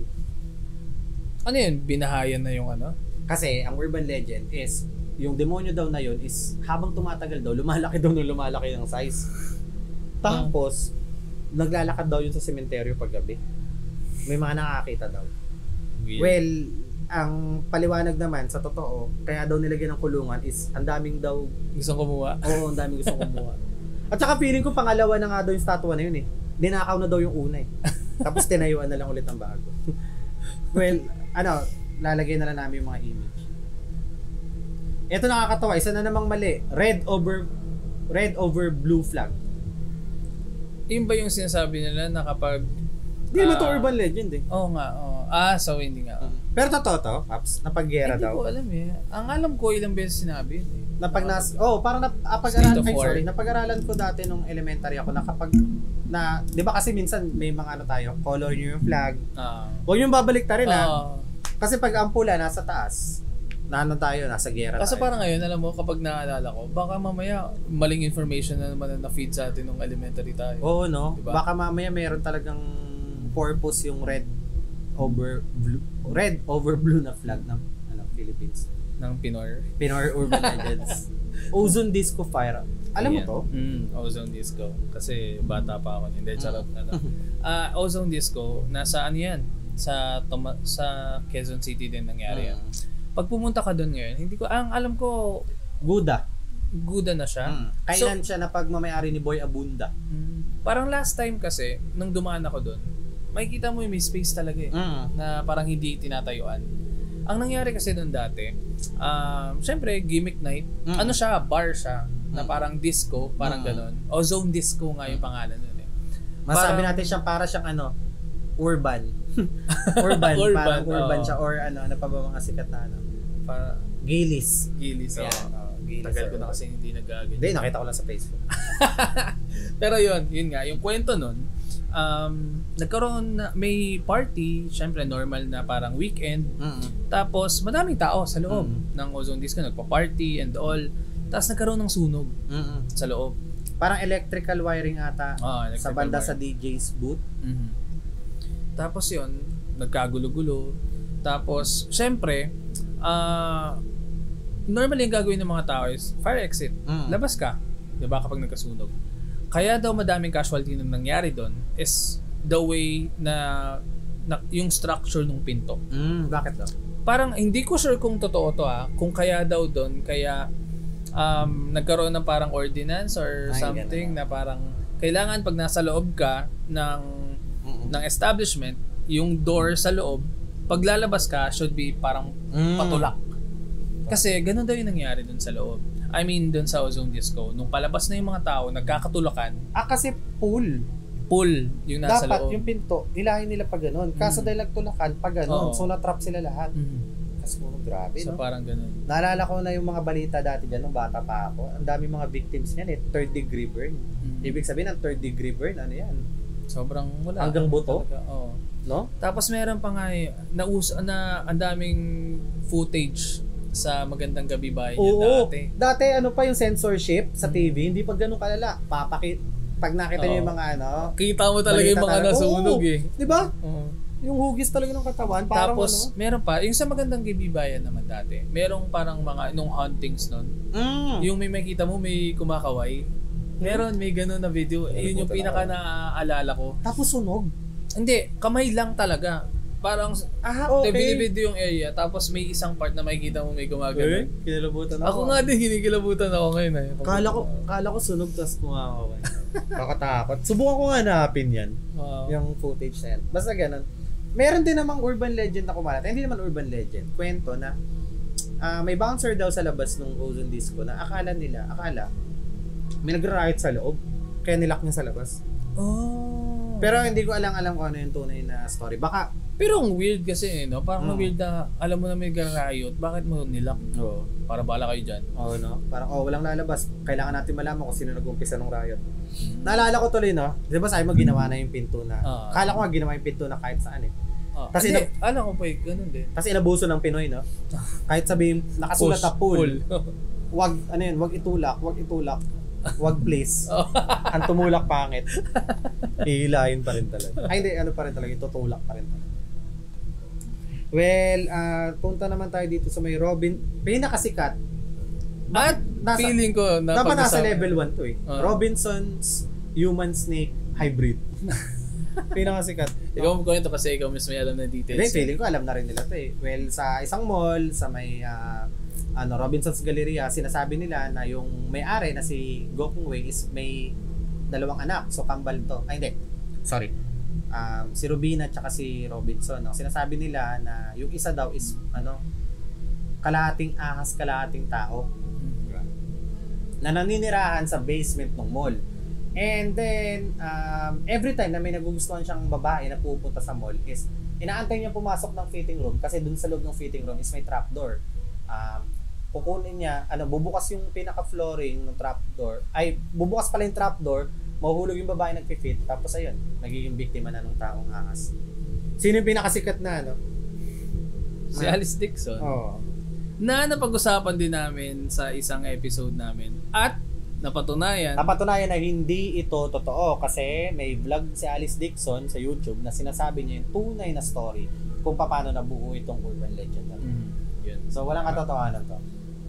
Speaker 1: Ano yun? Binahayan na yung ano?
Speaker 2: Kasi ang urban legend is, yung demonyo daw na yun is habang tumatagal daw, lumalaki daw ng lumalaki ng size. Tapos, naglalakad daw yun sa sementeryo paggabi. May mga nakakita daw.
Speaker 1: Weird.
Speaker 2: Well, ang paliwanag naman sa totoo, kaya daw nilagyan ng kulungan is ang daming daw
Speaker 1: Gustong kumuha?
Speaker 2: Oo, ang daming gustong kumuha. At saka feeling ko pangalawa na nga daw yung statwa na yun eh. Dinakaw na daw yung una eh. Tapos tinayuan na lang ulit ang bago. Well, ano, lalagay na lang namin yung mga image. Ito nakakatawa, isa na namang mali. Red over red over blue flag.
Speaker 1: Yun ba yung sinasabi nila na kapag...
Speaker 2: Hindi naman
Speaker 1: ah,
Speaker 2: to urban legend eh.
Speaker 1: Oo nga, oo. Ah, so hindi nga.
Speaker 2: Pero totoo to, Paps, napaggera
Speaker 1: Hindi
Speaker 2: daw.
Speaker 1: ko alam eh. Ang alam ko ilang beses sinabi yun eh.
Speaker 2: Napag nas oh, parang
Speaker 1: State
Speaker 2: napag-aralan
Speaker 1: of
Speaker 2: ay
Speaker 1: war.
Speaker 2: sorry, napag-aralan ko dati nung elementary ako na kapag na 'di ba kasi minsan may mga ano tayo, color nyo yung flag.
Speaker 1: Ah.
Speaker 2: Huwag yung babalik ta rin ha.
Speaker 1: Oo.
Speaker 2: Kasi pag ang pula nasa taas, na ano tayo, nasa gera
Speaker 1: Kasi
Speaker 2: tayo.
Speaker 1: parang ngayon, alam mo, kapag naalala ko, baka mamaya maling information na naman na na-feed sa atin nung elementary tayo.
Speaker 2: Oo, no?
Speaker 1: Diba?
Speaker 2: Baka mamaya meron talagang purpose yung red over blue, red over blue na flag ng ano, Philippines.
Speaker 1: Ng Pinor.
Speaker 2: Pinoy Urban Legends. Ozone Disco Fire. Alam mo
Speaker 1: Ayan.
Speaker 2: to?
Speaker 1: Mm, Ozone Disco. Kasi bata pa ako. Hindi, charot. Ano. Ah, Ozone Disco, nasa ano yan? Sa, Toma, sa Quezon City din nangyari yan.
Speaker 2: Mm.
Speaker 1: Pag pumunta ka doon ngayon, hindi ko, ang alam ko,
Speaker 2: Guda.
Speaker 1: Guda na siya.
Speaker 2: Mm. Kailan siya na pagmamayari ni Boy Abunda?
Speaker 1: Mm, parang last time kasi, nung dumaan ako doon, makikita mo yung may space talaga eh.
Speaker 2: Mm.
Speaker 1: Na parang hindi tinatayuan. Ang nangyari kasi doon dati, um, syempre, gimmick night.
Speaker 2: Mm.
Speaker 1: Ano siya? Bar siya. Na
Speaker 2: Mm.
Speaker 1: parang disco, parang
Speaker 2: Mm.
Speaker 1: ganon. Ozone Disco nga yung pangalan nun eh.
Speaker 2: Masabi
Speaker 1: Parang-
Speaker 2: natin siyang para siyang ano, urban. urban,
Speaker 1: Urban,
Speaker 2: parang urban
Speaker 1: oo.
Speaker 2: siya or ano, ano pa ba mga sikat na ano?
Speaker 1: Para
Speaker 2: Gilis.
Speaker 1: gilis.
Speaker 2: Ayan,
Speaker 1: oo.
Speaker 2: oo, gilis,
Speaker 1: Tagal ko
Speaker 2: oo.
Speaker 1: na kasi hindi nagaganyan.
Speaker 2: Hindi, nakita ko lang sa Facebook.
Speaker 1: Pero yun, yun nga, yung kwento nun, um, nagkaroon na, may party, syempre normal na parang weekend,
Speaker 2: Mm.
Speaker 1: tapos madaming tao sa loob
Speaker 2: Mm.
Speaker 1: ng Ozone Disco, nagpa-party and all, tapos nagkaroon ng sunog
Speaker 2: Mm.
Speaker 1: sa loob.
Speaker 2: Parang electrical wiring ata
Speaker 1: Ah,
Speaker 2: sa
Speaker 1: electrical
Speaker 2: banda
Speaker 1: wire.
Speaker 2: sa D J's booth.
Speaker 1: Mhm. Tapos yun, nagkagulo-gulo. Tapos, syempre, ah normally yung gagawin ng mga tao is fire exit.
Speaker 2: Mm.
Speaker 1: Labas ka. Diba kapag nagkasunog. Kaya daw madaming casualty nung nangyari doon is the way na, na yung structure ng pinto.
Speaker 2: Mm, bakit daw?
Speaker 1: Parang hindi ko sure kung totoo to ah. Kung kaya daw doon, kaya um, nagkaroon ng parang ordinance or
Speaker 2: Ay,
Speaker 1: something
Speaker 2: ganun.
Speaker 1: na parang kailangan pag nasa loob ka ng
Speaker 2: Mm.
Speaker 1: ng establishment, yung door sa loob, pag lalabas ka, should be parang
Speaker 2: Mm.
Speaker 1: patulak. Kasi ganun daw yung nangyari dun sa loob. I mean, dun sa Ozone Disco. Nung palabas na yung mga tao, nagkakatulakan,
Speaker 2: Ah, kasi pool.
Speaker 1: pull yung nasa
Speaker 2: Dapat
Speaker 1: loob.
Speaker 2: yung pinto, hilahin nila pa ganun. Kaso
Speaker 1: Mm.
Speaker 2: dahil nagtulakan, pa ganun.
Speaker 1: Oo.
Speaker 2: So na-trap sila lahat.
Speaker 1: Mhm.
Speaker 2: Kasi oh, grabe,
Speaker 1: So
Speaker 2: no?
Speaker 1: parang ganun.
Speaker 2: Naalala ko na yung mga balita dati dyan nung bata pa ako. Ang dami mga victims niyan eh. Third degree burn.
Speaker 1: Mhm.
Speaker 2: Ibig sabihin, ang third degree burn, ano yan?
Speaker 1: Sobrang wala.
Speaker 2: Hanggang buto?
Speaker 1: Talaga, oo.
Speaker 2: No?
Speaker 1: Tapos meron pa nga eh, naus na ang daming footage sa Magandang Gabi Bayan yun
Speaker 2: Oo.
Speaker 1: dati.
Speaker 2: Dati ano pa yung censorship sa T V, hindi pa ganun kalala. Papakit pag nakita niyo
Speaker 1: Oo.
Speaker 2: yung mga ano,
Speaker 1: Kita mo talaga
Speaker 2: balita
Speaker 1: yung mga
Speaker 2: talaga.
Speaker 1: nasunog
Speaker 2: Oo.
Speaker 1: eh.
Speaker 2: 'Di ba?
Speaker 1: Oo.
Speaker 2: Yung hugis talaga ng katawan, parang
Speaker 1: Tapos, meron pa, yung sa Magandang Gabi Bayan naman dati, merong parang mga, nung hauntings nun,
Speaker 2: ano. Mm.
Speaker 1: yung may makita mo, may kumakaway. Meron, may ganun na video. Eh, yun yung pinaka naaalala ko.
Speaker 2: Tapos sunog.
Speaker 1: Hindi, kamay lang talaga. Parang,
Speaker 2: Ah,
Speaker 1: okay.
Speaker 2: okay.
Speaker 1: video yung area, tapos may isang part na makikita mo may
Speaker 2: Okay.
Speaker 1: gumagano.
Speaker 2: Kinalabutan ako.
Speaker 1: Ako nga din, ginigilabutan ako ngayon eh.
Speaker 2: Kala ko, kala ko sunog tas kumakaway. Kakatakot. Subukan ko nga hanapin yan.
Speaker 1: Wow.
Speaker 2: Yung footage na yan. Basta ganun. Meron din namang urban legend na kumalat. Hindi naman urban legend. Kwento na ah, may bouncer daw sa labas ng Ozone Disco na akala nila, akala, may nagra-riot sa loob. Kaya nilock niya sa labas.
Speaker 1: Oh.
Speaker 2: Pero hindi ko alam-alam kung ano yung tunay na story. Baka
Speaker 1: Pero ang weird kasi, no? Parang
Speaker 2: Hmm.
Speaker 1: weird na, alam mo na may riot, bakit mo nilak?
Speaker 2: Oo.
Speaker 1: Para bala kayo dyan.
Speaker 2: Oo, no? Parang, oh, walang lalabas. Kailangan natin malaman kung sino nag-umpisa ng riot. Naalala ko tuloy, no? Di ba sabi mo, ginawa na yung pinto na.
Speaker 1: Ah.
Speaker 2: Kala ko nga ginawa yung pinto na kahit saan eh.
Speaker 1: Ah,
Speaker 2: Kasi
Speaker 1: hindi, alam ko pa eh, ganun din.
Speaker 2: Kasi inabuso ng Pinoy, no? Kahit sabihin, nakasulat na pool. Wag, ano yun, wag itulak, wag itulak. Wag please. Ang tumulak pangit. Hihilahin pa rin talaga. Ay, hindi, ano pa rin talaga, itutulak pa rin talaga. Well, uh, punta naman tayo dito sa may Robin, pinakasikat.
Speaker 1: At
Speaker 2: nasa,
Speaker 1: feeling ko na
Speaker 2: dapat nasa
Speaker 1: pag-usapan-
Speaker 2: level one to eh.
Speaker 1: Uh.
Speaker 2: Robinson's Human Snake Hybrid. Pinakasikat.
Speaker 1: Ikaw mo kwento kasi ikaw mismo may alam na details.
Speaker 2: Hindi, feeling ko alam na rin nila to eh. Well, sa isang mall, sa may uh, ano, Robinson's Galleria, sinasabi nila na yung may-ari na si Gokong Wei is may dalawang anak. So, kambal to. Ay, hindi. Sorry. Um, si Rubina at saka si Robinson. No? Sinasabi nila na yung isa daw is ano, kalahating ahas, kalahating tao. Na naninirahan sa basement ng mall. And then, um, every time na may nagugustuhan siyang babae na pupunta sa mall is inaantay niya pumasok ng fitting room kasi dun sa loob ng fitting room is may trapdoor. Um, kukunin niya, ano, bubukas yung pinaka-flooring ng trapdoor. Ay, bubukas pala yung trapdoor, mahuhulog yung babae nagpi-fit, tapos ayun, nagiging biktima na ng taong ahas. Sino yung pinakasikat na, ano?
Speaker 1: Si Alice Dixon.
Speaker 2: Oo.
Speaker 1: Na napag-usapan din namin sa isang episode namin. At napatunayan.
Speaker 2: Napatunayan na hindi ito totoo kasi may vlog si Alice Dixon sa YouTube na sinasabi niya yung tunay na story kung paano nabuo itong urban legend.
Speaker 1: Mm-hmm. Yun.
Speaker 2: So walang katotohanan to.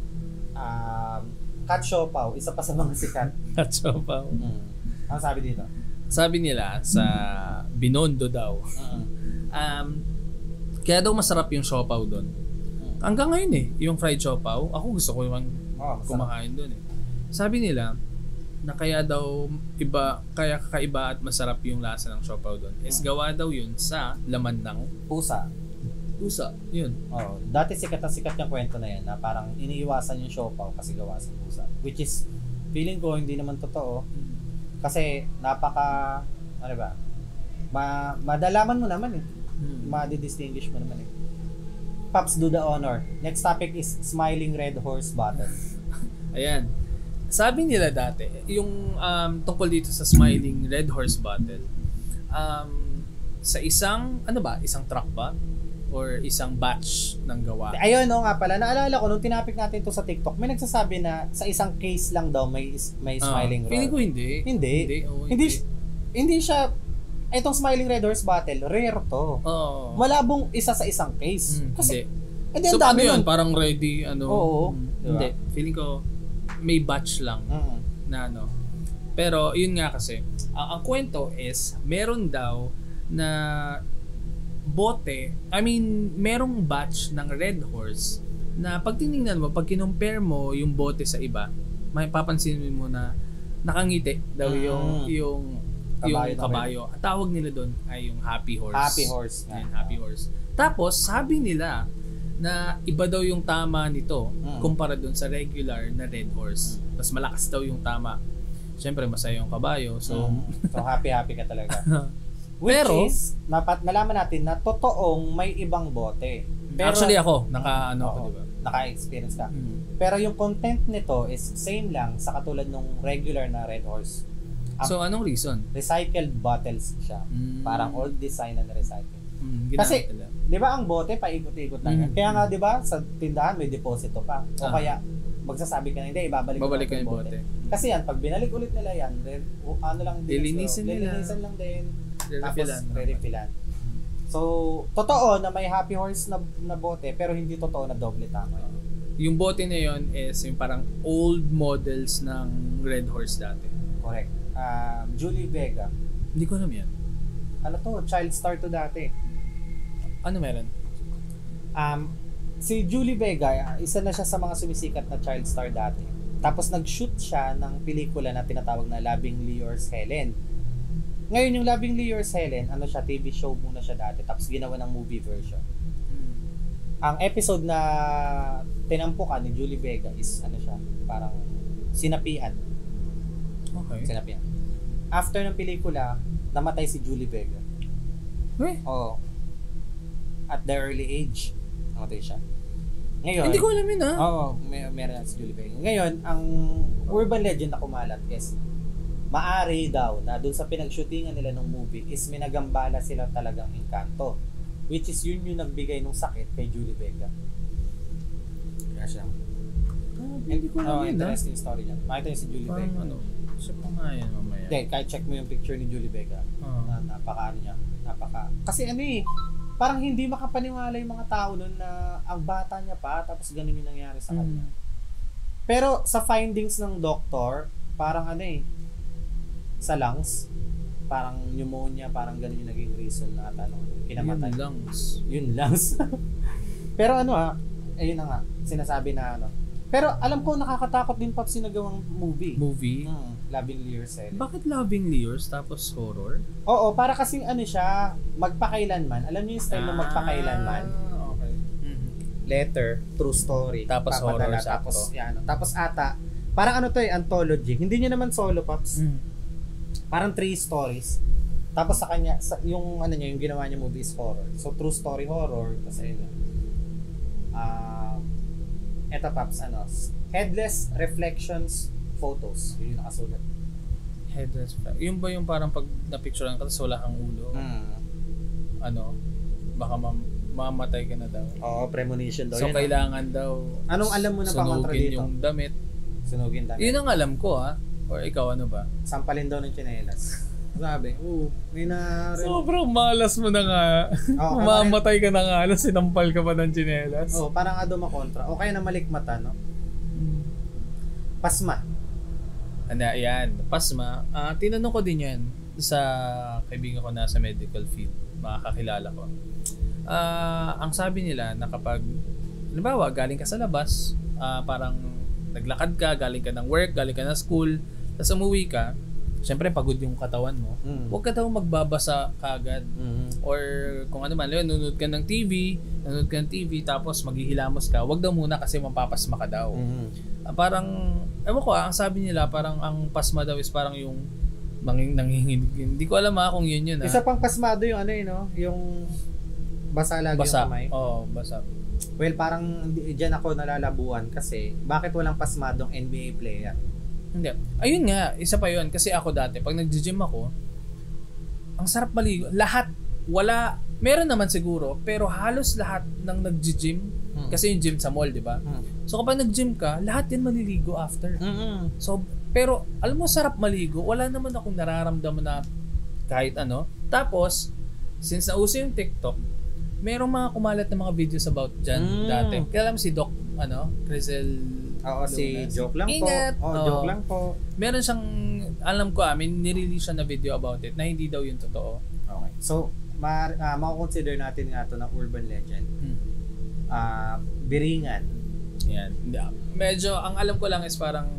Speaker 2: Um, Kat Siopaw, isa pa sa mga sikat.
Speaker 1: Kat Siopaw.
Speaker 2: Hmm. Ano sabi dito?
Speaker 1: Sabi nila sa Binondo daw.
Speaker 2: Uh-huh.
Speaker 1: Um, kaya daw masarap yung siopaw doon. Uh-huh. Hanggang ngayon eh, yung fried siopaw, ako gusto ko yung oh, kumakain doon eh. Sabi nila na kaya daw iba, kaya kakaiba at masarap yung lasa ng siopaw doon. Uh-huh. Is gawa daw yun sa laman ng
Speaker 2: pusa.
Speaker 1: Pusa, yun.
Speaker 2: Oh, dati sikat na sikat yung kwento na yan na parang iniiwasan yung siopaw kasi gawa sa pusa. Which is, feeling ko hindi naman totoo. Kasi napaka, ano ba, ma, madalaman mo naman eh. Hmm. Madi-distinguish mo naman eh. Pops, do the honor. Next topic is Smiling Red Horse Battle.
Speaker 1: Ayan. Sabi nila dati, yung um, tungkol dito sa Smiling Red Horse Battle, um, sa isang, ano ba, isang truck ba? Or isang batch ng gawa.
Speaker 2: Ayun, no nga pala. Naalala ko, nung tinapik natin to sa TikTok, may nagsasabi na sa isang case lang daw may may Smiling uh, Red.
Speaker 1: Feeling ko hindi.
Speaker 2: Hindi.
Speaker 1: Hindi, oh,
Speaker 2: hindi.
Speaker 1: hindi.
Speaker 2: Hindi siya, itong Smiling Red Horse Battle, rare to.
Speaker 1: Oo.
Speaker 2: Malabong isa sa isang case.
Speaker 1: Hmm,
Speaker 2: Kasi,
Speaker 1: hindi. So, paano yun? Parang ready, ano?
Speaker 2: Oo.
Speaker 1: Hmm,
Speaker 2: diba?
Speaker 1: Hindi. Feeling ko, may batch lang
Speaker 2: mm-hmm.
Speaker 1: na ano. Pero, yun nga kasi, ang, ang kwento is, meron daw na bote, I mean, merong batch ng Red Horse na pag tinignan mo, pag kinumpare mo yung bote sa iba, may papansin mo na nakangiti daw yung mm. yung
Speaker 2: kabayo
Speaker 1: yung kabayo. At tawag nila doon ay yung Happy Horse.
Speaker 2: Happy Horse.
Speaker 1: Ayan, Happy Horse. Tapos, sabi nila na iba daw yung tama nito mm. kumpara doon sa regular na Red Horse. Mm. Tapos malakas daw yung tama. Siyempre, masaya yung kabayo. So,
Speaker 2: mm. so happy-happy ka talaga. Which
Speaker 1: pero,
Speaker 2: is, napat, nalaman natin na totoong may ibang bote. Pero,
Speaker 1: actually ako, naka, ano,
Speaker 2: oo,
Speaker 1: ako, diba?
Speaker 2: Naka-experience ka.
Speaker 1: Hmm.
Speaker 2: Pero yung content nito is same lang sa katulad ng regular na Red Horse.
Speaker 1: Um, so, anong reason?
Speaker 2: Recycled bottles siya.
Speaker 1: Hmm.
Speaker 2: Parang old design na recycle.
Speaker 1: Hmm,
Speaker 2: kasi, di ba ang bote, paikot-ikot lang yan.
Speaker 1: Hmm.
Speaker 2: Kaya nga, di ba, sa tindahan may deposito pa. O
Speaker 1: ah.
Speaker 2: kaya, magsasabi ka na, hindi, ibabalik
Speaker 1: Babalik
Speaker 2: ko yung
Speaker 1: bote.
Speaker 2: bote. Kasi yan, pag binalik ulit nila yan, re, ano lang din.
Speaker 1: Lilinisin
Speaker 2: so,
Speaker 1: nila.
Speaker 2: Lilinisin lang din.
Speaker 1: Re-refillan.
Speaker 2: Tapos, re-refillan. So, totoo na may Happy Horse na, na bote, pero hindi totoo na doble tama.
Speaker 1: Yung bote na yun is yung parang old models ng Red Horse dati.
Speaker 2: Correct. Um, Julie Vega.
Speaker 1: Hindi ko alam yan.
Speaker 2: Ano to? Child star to dati.
Speaker 1: Ano meron?
Speaker 2: Um, si Julie Vega, isa na siya sa mga sumisikat na child star dati. Tapos nag-shoot siya ng pelikula na tinatawag na Lovingly Yours Helen. Ngayon yung Lovingly Yours Helen, ano siya, T V show muna siya dati, tapos ginawa ng movie version. Hmm. Ang episode na tinampukan ni Julie Vega is ano siya, parang sinapian.
Speaker 1: Okay.
Speaker 2: Sinapian. After ng pelikula, namatay si Julie Vega.
Speaker 1: Eh?
Speaker 2: Oo. at the early age. Namatay siya. Ngayon,
Speaker 1: hindi ko alam yun, ha?
Speaker 2: Oo, may, meron na si Julie Vega. Ngayon, ang urban legend na kumalat is maari daw na dun sa pinag-shootingan nila ng movie is minagambala sila talagang engkanto. Which is yun yung nagbigay ng sakit kay Julie Vega. Kaya siya.
Speaker 1: Oh, hindi ko alam
Speaker 2: oh,
Speaker 1: yun,
Speaker 2: interesting story niya. Makita niyo si Julie
Speaker 1: parang
Speaker 2: Vega.
Speaker 1: ano, siya pa nga yan mamaya.
Speaker 2: Hindi, kahit check mo yung picture ni Julie Vega.
Speaker 1: Oh.
Speaker 2: Na napaka ano niya. Napaka. Kasi ano eh, parang hindi makapaniwala yung mga tao nun na ang bata niya pa tapos ganun yung nangyari sa kanya. Mm. Pero sa findings ng doktor, parang ano eh, sa lungs, parang pneumonia, parang ganun yung naging reason na tanong, kinamatay.
Speaker 1: Yun lungs.
Speaker 2: Yun lungs. Pero ano ah, ayun na nga, sinasabi na ano. Pero alam ko nakakatakot din pa sinagawang movie.
Speaker 1: Movie?
Speaker 2: Hmm, Loving Lears eh.
Speaker 1: Bakit Loving Lears tapos horror?
Speaker 2: Oo, para kasing ano siya, magpakailanman. Alam niyo yung style ng magpakailanman?
Speaker 1: Ah, okay.
Speaker 2: Mm-hmm. Letter, true story.
Speaker 1: Tapos
Speaker 2: papadala,
Speaker 1: horror,
Speaker 2: tapos,
Speaker 1: sakto.
Speaker 2: yan, tapos ata, parang ano to eh, anthology. Hindi niya naman solo, Pops.
Speaker 1: Mm.
Speaker 2: Parang three stories. Tapos sa kanya, sa, yung ano niya, yung ginawa niya movie is horror. So, true story horror. Tapos ayun. Ah, uh, eto Pops, ano, Headless Reflections Photos. Yun yung nakasulat.
Speaker 1: Headless. Yung ba yung parang pag napicturean ka tapos wala kang ulo?
Speaker 2: Mm.
Speaker 1: Ano? Baka mam- mamatay ka na daw.
Speaker 2: Oo, premonition daw.
Speaker 1: So,
Speaker 2: yun,
Speaker 1: kailangan
Speaker 2: ah.
Speaker 1: daw
Speaker 2: anong alam mo na pakontra
Speaker 1: sunugin
Speaker 2: dito?
Speaker 1: yung damit.
Speaker 2: Sunugin damit.
Speaker 1: Yun ang alam ko, ha? Or ikaw, ano ba?
Speaker 2: Sampalin daw ng tsinelas. Sabi, oo, may na...
Speaker 1: Sobrang malas mo na nga.
Speaker 2: Oh,
Speaker 1: Mamatay ka na nga, alas sinampal ka pa ng tsinelas.
Speaker 2: Oo, oh, parang nga daw makontra. O kaya na malikmata, no? Pasma.
Speaker 1: Ano, yan. Pasma. Uh, tinanong ko din yan sa kaibigan ko na sa medical field. Makakakilala ko. Uh, ang sabi nila na kapag, halimbawa, galing ka sa labas, uh, parang naglakad ka, galing ka ng work, galing ka ng school, tapos umuwi ka, syempre pagod yung katawan mo, mm. huwag ka daw magbabasa kagad. Mm-hmm. Or kung ano man, nanonood ka ng T V, nanonood ka ng T V, tapos maghihilamos ka, huwag daw muna kasi mapapasma ka daw. Mm-hmm. Uh, parang, ewan ko ah, ang sabi nila, parang ang pasma daw is parang yung manging nanginginig. Hindi ko alam ah kung yun yun ah.
Speaker 2: Isa pang pasmado yung ano yun, no? Yung basa lagi
Speaker 1: basa.
Speaker 2: yung kamay.
Speaker 1: Oo, basa.
Speaker 2: Well, parang diyan ako nalalabuan kasi bakit walang pasmadong N B A player?
Speaker 1: Hindi. Ayun nga, isa pa yun. Kasi ako dati, pag nag-gym ako, ang sarap maligo. Lahat, wala, meron naman siguro, pero halos lahat ng nag-gym, hmm. kasi yung gym sa mall, di ba? Hmm. So kapag nag-gym ka, lahat yan maliligo after. Mm-hmm. So, pero, alam mo, sarap maligo. Wala naman akong nararamdaman na kahit ano. Tapos, since nauso yung TikTok, merong mga kumalat na mga videos about dyan mm. dati. Kaya alam si Doc, ano, Crizel.
Speaker 2: Oo, si joke lang
Speaker 1: Ingat.
Speaker 2: po. Oh, joke lang po.
Speaker 1: Meron siyang, alam ko ah, may nirelease siya na video about it na hindi daw yung totoo.
Speaker 2: Okay. So, ma uh, mako-consider natin nga to na urban legend. Hmm. Uh, Biringan.
Speaker 1: Yan. Medyo, ang alam ko lang is parang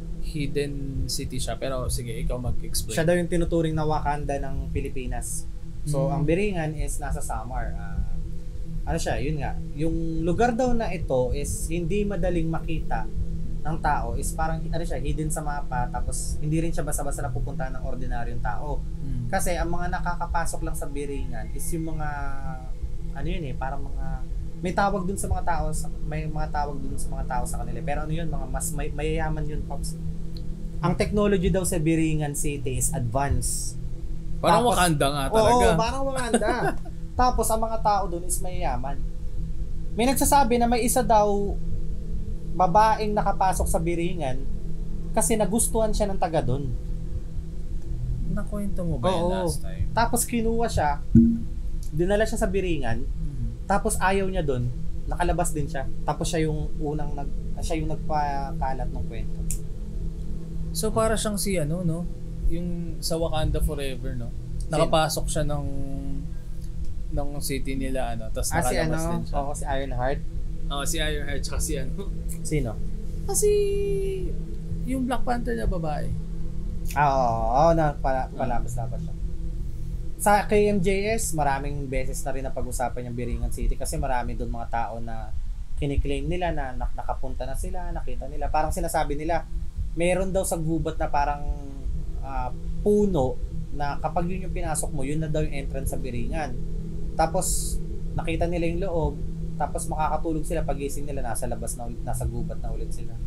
Speaker 1: hidden city siya. Pero sige, ikaw mag-explain.
Speaker 2: Siya daw yung tinuturing na Wakanda ng Pilipinas. So, hmm. ang Biringan is nasa Samar. Uh, ano siya, yun nga. Yung lugar daw na ito is hindi madaling makita ng tao. Is parang, ano siya, hidden sa mapa. Tapos, hindi rin siya basta-basta napupunta ng ordinaryong tao. Hmm. Kasi, ang mga nakakapasok lang sa Biringan is yung mga, ano yun eh, parang mga, may tawag dun sa mga tao, may mga tawag dun sa mga tao sa kanila. Pero ano yun, mga mas may, mayayaman yun, Pops. Ang technology daw sa Biringan City is advanced.
Speaker 1: Parang tapos, Wakanda nga talaga.
Speaker 2: Oo, parang Wakanda. Tapos, ang mga tao dun is mayayaman. May nagsasabi na may isa daw babaeng nakapasok sa Biringan kasi nagustuhan siya ng taga dun.
Speaker 1: Nakwento mo ba yan last time?
Speaker 2: Tapos, kinuha siya, dinala siya sa Biringan, mm-hmm. tapos ayaw niya dun, nakalabas din siya. Tapos, siya yung unang, nag, siya yung nagpakalat ng kwento.
Speaker 1: So, para siyang si ano, no? Yung sa Wakanda Forever, no? Nakapasok siya ng ng city nila, ano, tapos
Speaker 2: ah,
Speaker 1: nakalabas
Speaker 2: si ano?
Speaker 1: din siya.
Speaker 2: Oo, si Ironheart?
Speaker 1: Oo, si Ironheart, tsaka si ano?
Speaker 2: Sino?
Speaker 1: Kasi yung Black Panther na babae.
Speaker 2: Ah, oo, oo, na, pala, palabas-labas siya. Sa K M J S, maraming beses na rin na pag-usapan yung Biringan City kasi marami doon mga tao na kiniklaim nila na nakapunta na sila, nakita nila. Parang sinasabi nila, meron daw sa gubat na parang uh, puno na kapag yun yung pinasok mo, yun na daw yung entrance sa Biringan. Tapos, nakita nila yung loob, tapos makakatulog sila pagising nila, nasa labas na ulit, nasa gubat na ulit sila.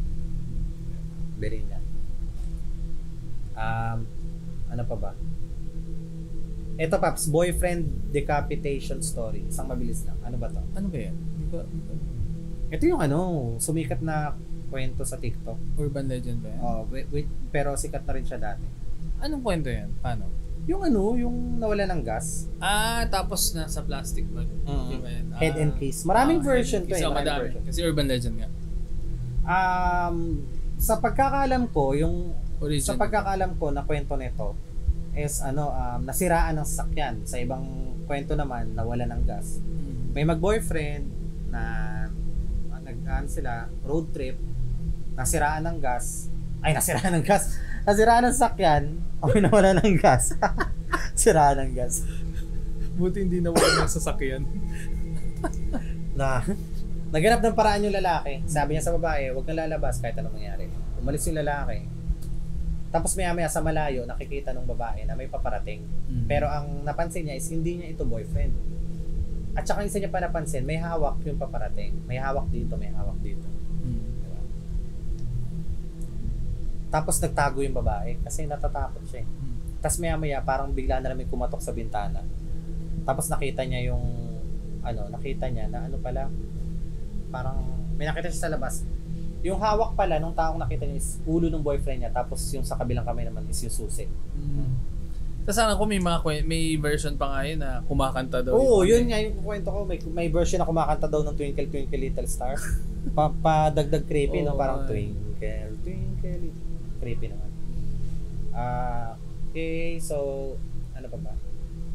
Speaker 2: Very niya. Um, ano pa ba? Ito, Paps, boyfriend decapitation story. Isang mabilis lang. Ano ba to?
Speaker 1: Ano ba yan? Hindi ko, hindi ko.
Speaker 2: Ito yung ano, sumikat na kwento sa TikTok.
Speaker 1: Urban legend ba yan?
Speaker 2: Oh, wait, wait, pero sikat na rin siya dati.
Speaker 1: Anong kwento yan? Paano?
Speaker 2: Yung ano, yung nawala ng gas.
Speaker 1: Ah, tapos na sa plastic bag.
Speaker 2: Mm.
Speaker 1: Di ba yan?
Speaker 2: Head and
Speaker 1: Ah,
Speaker 2: case. Maraming
Speaker 1: ah,
Speaker 2: version
Speaker 1: head
Speaker 2: to
Speaker 1: and case.
Speaker 2: eh.
Speaker 1: Oh,
Speaker 2: Maraming
Speaker 1: madami.
Speaker 2: version.
Speaker 1: Kasi urban legend nga.
Speaker 2: Um, sa pagkakaalam ko, yung
Speaker 1: Origin.
Speaker 2: sa pagkakaalam ko na kwento nito is ano, um, nasiraan ng sasakyan. Sa ibang kwento naman, nawala ng gas.
Speaker 1: Mm.
Speaker 2: May mag-boyfriend na uh, nag-aan sila, road trip, nasiraan ng gas. Ay, nasiraan ng gas. Nasiraan ng sasakyan. O nawala ng gas. Siraan ng gas.
Speaker 1: Buti hindi nawala ng sasakyan.
Speaker 2: Na naghanap ng paraan yung lalaki. Sabi niya sa babae, huwag kang lalabas kahit anong mangyari. Umalis yung lalaki. Tapos maya-maya sa malayo, nakikita ng babae na may paparating.
Speaker 1: Mm.
Speaker 2: Pero ang napansin niya is hindi niya ito boyfriend. At saka isa niya pa napansin, may hawak yung paparating. May hawak dito, may hawak dito.
Speaker 1: Mm.
Speaker 2: Diba? Tapos nagtago yung babae kasi natatakot siya.
Speaker 1: Mm.
Speaker 2: Tapos maya-maya parang bigla na lang may kumatok sa bintana. Tapos nakita niya yung ano, nakita niya na ano pala, parang may nakita siya sa labas. Yung hawak pala nung taong nakita niya is ulo ng boyfriend niya, tapos yung sa kabilang kamay naman is yung susi.
Speaker 1: Mm. Tapos sana ko may mga kwe- may version pa nga yun na kumakanta daw.
Speaker 2: Oo,
Speaker 1: yung
Speaker 2: yun nga yung kwento ko. May, may version na kumakanta daw ng Twinkle Twinkle Little Star. pa, pa dagdag creepy,
Speaker 1: Oo,
Speaker 2: no? Parang
Speaker 1: ay.
Speaker 2: Twinkle Twinkle Little. Creepy naman. Ah, okay, so ano pa ba?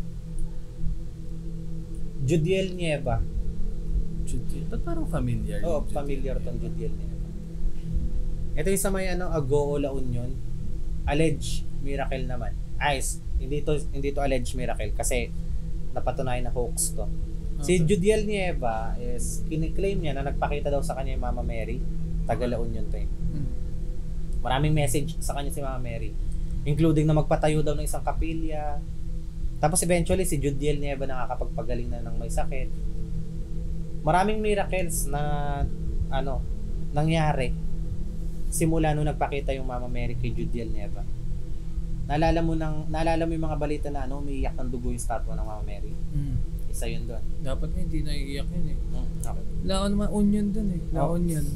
Speaker 2: Judiel Nieva.
Speaker 1: Judiel. Ba't parang familiar?
Speaker 2: Oo,
Speaker 1: yung
Speaker 2: familiar
Speaker 1: Judiel?
Speaker 2: tong Judiel Nieva. Ito yung sa may ano, Agoo La Union. Alleged miracle naman. Ayos, hindi to hindi to alleged miracle kasi napatunayan na hoax to. Si
Speaker 1: Okay.
Speaker 2: Judiel Nieva is kiniklaim niya na nagpakita daw sa kanya yung Mama Mary. Taga La Union to eh.
Speaker 1: Mm.
Speaker 2: Maraming message sa kanya si Mama Mary. Including na magpatayo daw ng isang kapilya. Tapos eventually si Judiel Nieva nakakapagpagaling na ng may sakit. Maraming miracles na ano nangyari simula nung nagpakita yung Mama Mary kay Judiel Nieva. Naalala mo nang naalala mo yung mga balita na ano umiiyak ng dugo yung statwa ng Mama Mary.
Speaker 1: Mm.
Speaker 2: Isa yun doon.
Speaker 1: Dapat nga hindi naiiyak yun eh.
Speaker 2: Mm, okay.
Speaker 1: Laon naman onion dun eh.
Speaker 2: Oh.
Speaker 1: Laon yan.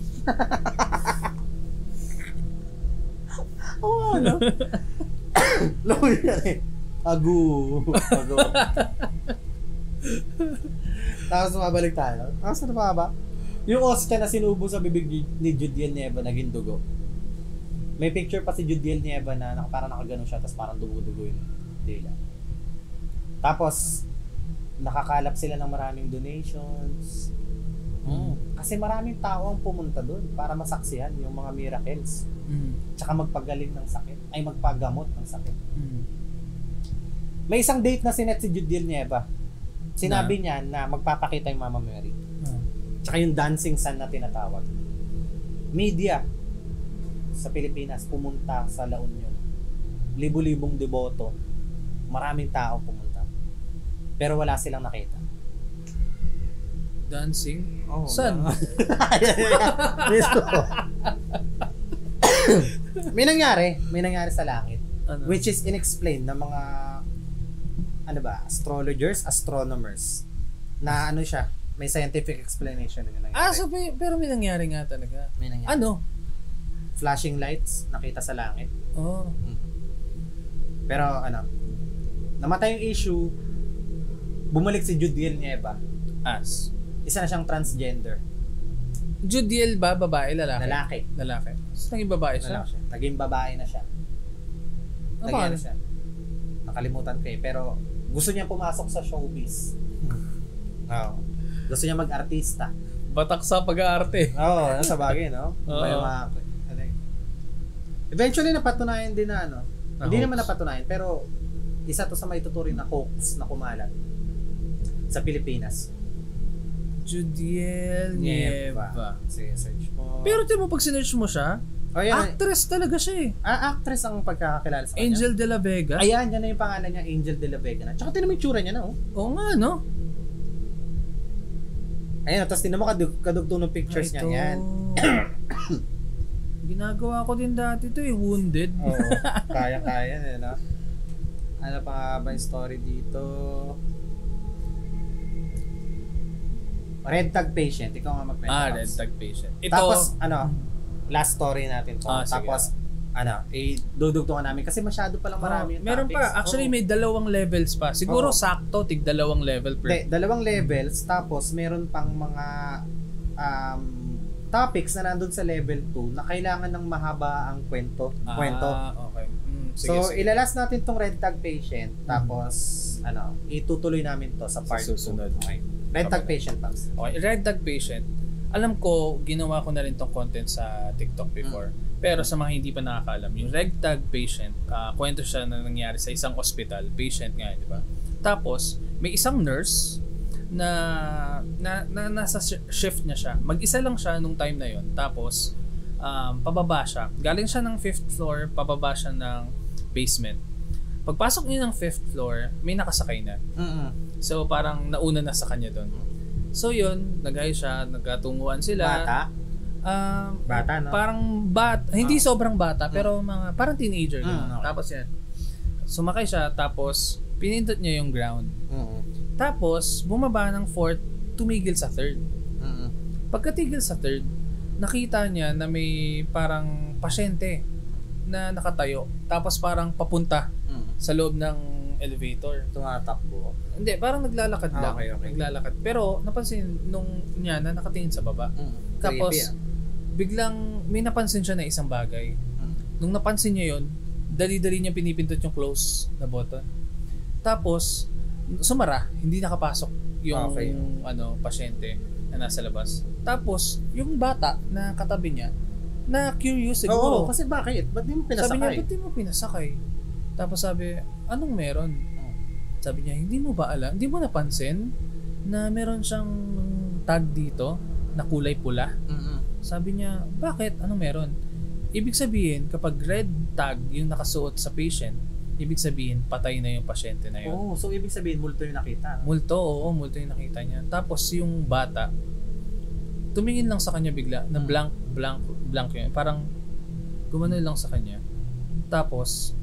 Speaker 2: Oo, ano? Lawin yan eh. Agu. Agu. Tapos mabalik tayo. Ah, saan pa ba? Yung ostia na sinubo sa bibig ni Judiel Nieva naging dugo. May picture pa si Judiel Nieva na naka, parang nakaganon siya tapos parang dugo-dugo yung dila. Tapos nakakalap sila ng maraming donations.
Speaker 1: Mm.
Speaker 2: Kasi maraming tao ang pumunta doon para masaksihan yung mga miracles.
Speaker 1: Mm.
Speaker 2: Tsaka magpagaling ng sakit. Ay magpagamot ng sakit.
Speaker 1: Mm.
Speaker 2: May isang date na sinet si Judiel Nieva. Sinabi niya na magpapakita yung Mama Mary.
Speaker 1: Ah.
Speaker 2: Tsaka yung dancing sun na tinatawag. Media sa Pilipinas pumunta sa La Union. Libo-libong deboto. Maraming tao pumunta. Pero wala silang nakita.
Speaker 1: Dancing?
Speaker 2: Oh,
Speaker 1: Saan?
Speaker 2: May nangyari. May nangyari sa langit.
Speaker 1: Ano?
Speaker 2: Which is inexplained ng mga ano ba, astrologers, astronomers. Na ano siya, may scientific explanation na nangyari.
Speaker 1: Ah, so may, pero may nangyari nga talaga.
Speaker 2: May nangyari.
Speaker 1: Ano?
Speaker 2: Flashing lights nakita sa langit.
Speaker 1: Oh.
Speaker 2: Pero ano, namatay yung issue, bumalik si Judiel Nieva.
Speaker 1: As.
Speaker 2: Isa na siyang transgender.
Speaker 1: Judiel ba? Babae? Lalaki?
Speaker 2: Lalaki.
Speaker 1: Lalaki. So, naging babae siya?
Speaker 2: Lalaki siya. Naging babae na siya.
Speaker 1: Ah,
Speaker 2: Naging ano
Speaker 1: paano?
Speaker 2: siya. Nakalimutan ko eh. Pero gusto niya pumasok sa showbiz. Oo. Gusto niya mag-artista.
Speaker 1: Batak sa pag-aarte.
Speaker 2: Oo, oh, sa bagay, no?
Speaker 1: Oo.
Speaker 2: May mga, ano eh. Eventually, napatunayan din na ano.
Speaker 1: Na
Speaker 2: Hindi
Speaker 1: hoax.
Speaker 2: naman napatunayan, pero isa to sa may tuturing na hoax na kumalat sa Pilipinas.
Speaker 1: Judiel Nieva.
Speaker 2: Sige, search mo.
Speaker 1: Pero di mo pag sinearch mo siya,
Speaker 2: oh, yan,
Speaker 1: actress talaga siya eh.
Speaker 2: ah, actress ang pagkakakilala sa kanya.
Speaker 1: Angel de la Vega.
Speaker 2: Ayan, yan na yung pangalan niya, Angel de la Vega na. Tsaka tinan mo yung tsura niya na, oh.
Speaker 1: Oo nga, no?
Speaker 2: Ayun, tapos tinan mo kadug kadugtong ng pictures niya. Yan.
Speaker 1: Ginagawa ko din dati to eh, wounded.
Speaker 2: Oo, kaya-kaya eh, no? Ano pa nga ba yung story dito? Red tag patient, ikaw nga magkwento.
Speaker 1: Ah, red tag patient. Ito,
Speaker 2: tapos, ano, last story natin to.
Speaker 1: Ah,
Speaker 2: tapos, ano, i-dudugtungan namin kasi masyado palang marami yung
Speaker 1: meron
Speaker 2: topics.
Speaker 1: pa, actually
Speaker 2: Oo.
Speaker 1: may dalawang levels pa. Siguro
Speaker 2: Oo.
Speaker 1: sakto, tig dalawang level per.
Speaker 2: De, dalawang levels, tapos meron pang mga um, topics na nandun sa level two na kailangan ng mahaba ang kwento.
Speaker 1: Ah,
Speaker 2: kwento.
Speaker 1: okay. Mm, sige,
Speaker 2: So,
Speaker 1: sige.
Speaker 2: ilalas natin tong red tag patient, tapos, ano, itutuloy namin to sa part
Speaker 1: Sa susunod.
Speaker 2: two. Okay. Red tag
Speaker 1: Okay.
Speaker 2: patient, Pams.
Speaker 1: Okay, red tag patient. Alam ko, ginawa ko na rin tong content sa TikTok before. Mm. Pero sa mga hindi pa nakakaalam, yung red tag patient, uh, kwento siya na nangyari sa isang hospital, patient nga, di ba? Tapos, may isang nurse na, na, na nasa shift niya siya. Mag-isa lang siya nung time na yon. Tapos, um, pababa siya. Galing siya ng fifth floor, pababa siya ng basement. Pagpasok niya ng fifth floor, may nakasakay na.
Speaker 2: Mm-mm.
Speaker 1: So, parang nauna na sa kanya doon. So, yun, nag-hi siya, nagkatunguan sila.
Speaker 2: Bata?
Speaker 1: Um,
Speaker 2: Bata, no?
Speaker 1: Parang bat, hindi
Speaker 2: Ah.
Speaker 1: sobrang bata, pero mga parang teenager.
Speaker 2: Mm,
Speaker 1: ganun.
Speaker 2: okay.
Speaker 1: Tapos yan, sumakay siya, tapos pinindot niya yung ground.
Speaker 2: Mm-mm.
Speaker 1: Tapos, bumaba ng fourth, tumigil sa third.
Speaker 2: Mm-mm.
Speaker 1: Pagkatigil sa third, nakita niya na may parang pasyente na nakatayo. Tapos parang papunta
Speaker 2: Mm-mm.
Speaker 1: sa loob ng elevator.
Speaker 2: Tumatakbo.
Speaker 1: Hindi, parang naglalakad
Speaker 2: Ah,
Speaker 1: lang.
Speaker 2: okay, okay.
Speaker 1: Naglalakad. Pero napansin nung niya na nakatingin sa baba.
Speaker 2: Mm.
Speaker 1: Tapos,
Speaker 2: Creepy, ah.
Speaker 1: biglang may napansin siya na isang bagay.
Speaker 2: Mm.
Speaker 1: Nung napansin niya yon, dali-dali niya pinipindot yung close na button. Tapos, sumara, hindi nakapasok yung
Speaker 2: Okay.
Speaker 1: ano pasyente na nasa labas. Tapos, yung bata na katabi niya, na curious siguro.
Speaker 2: Oo, kasi bakit? Ba't di mo pinasakay?
Speaker 1: Sabi niya, ba't di mo pinasakay? Tapos sabi, anong meron?
Speaker 2: Mm.
Speaker 1: Sabi niya, hindi mo ba alam? Hindi mo napansin na meron siyang tag dito na kulay pula?
Speaker 2: Mm-mm.
Speaker 1: Sabi niya, bakit? Anong meron? Ibig sabihin, kapag red tag yung nakasuot sa patient, ibig sabihin, patay na yung pasyente na yun.
Speaker 2: Oo, so ibig sabihin, multo yung nakita.
Speaker 1: Multo, oo, multo yung nakita niya. Tapos yung bata, tumingin lang sa kanya bigla, na
Speaker 2: Hmm.
Speaker 1: blank, blank, blank yun. Parang gumano lang sa kanya. Tapos,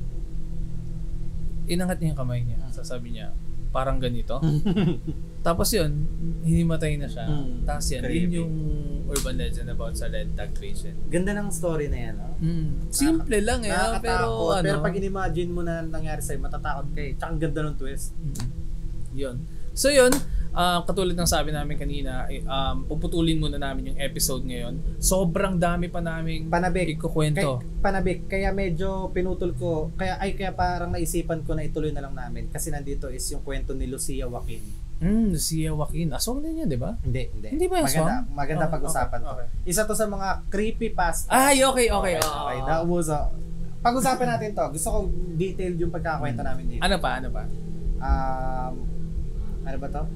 Speaker 1: inangat niya yung kamay niya. Sasabi niya, parang ganito. Tapos yun, hinimatay na siya.
Speaker 2: Hmm,
Speaker 1: Tapos yan,
Speaker 2: creepy.
Speaker 1: yun yung urban legend about sa red tag patient.
Speaker 2: Ganda ng story na yan, no?
Speaker 1: Mm. Simple lang eh, ah, pero
Speaker 2: Nakakatakot.
Speaker 1: ano.
Speaker 2: Pero pag in-imagine mo na nangyari sa'yo, matatakot ka eh. Tsaka ang ganda ng twist.
Speaker 1: Mm. Yun. So yun, uh, katulad ng sabi namin kanina, eh, um, puputulin muna namin yung episode ngayon. Sobrang dami pa naming
Speaker 2: Panabik.
Speaker 1: ikukwento.
Speaker 2: Kay, panabik. Kaya medyo pinutol ko. Kaya ay kaya parang naisipan ko na ituloy na lang namin. Kasi nandito is yung kwento ni Lucia Joaquin.
Speaker 1: Hmm, Lucia Joaquin. Aswang din yan, di ba?
Speaker 2: Hindi, hindi.
Speaker 1: Hindi ba yung
Speaker 2: maganda,
Speaker 1: song?
Speaker 2: maganda
Speaker 1: Oh,
Speaker 2: pag-usapan
Speaker 1: okay,
Speaker 2: to.
Speaker 1: okay.
Speaker 2: Isa to sa mga creepypasta.
Speaker 1: Ay, okay, okay.
Speaker 2: Okay,
Speaker 1: oo.
Speaker 2: okay. Naubuso. Pag-usapan natin to. Gusto ko detailed yung pagkakakwento namin dito.
Speaker 1: Ano pa, ano pa?
Speaker 2: Um, ano ba to?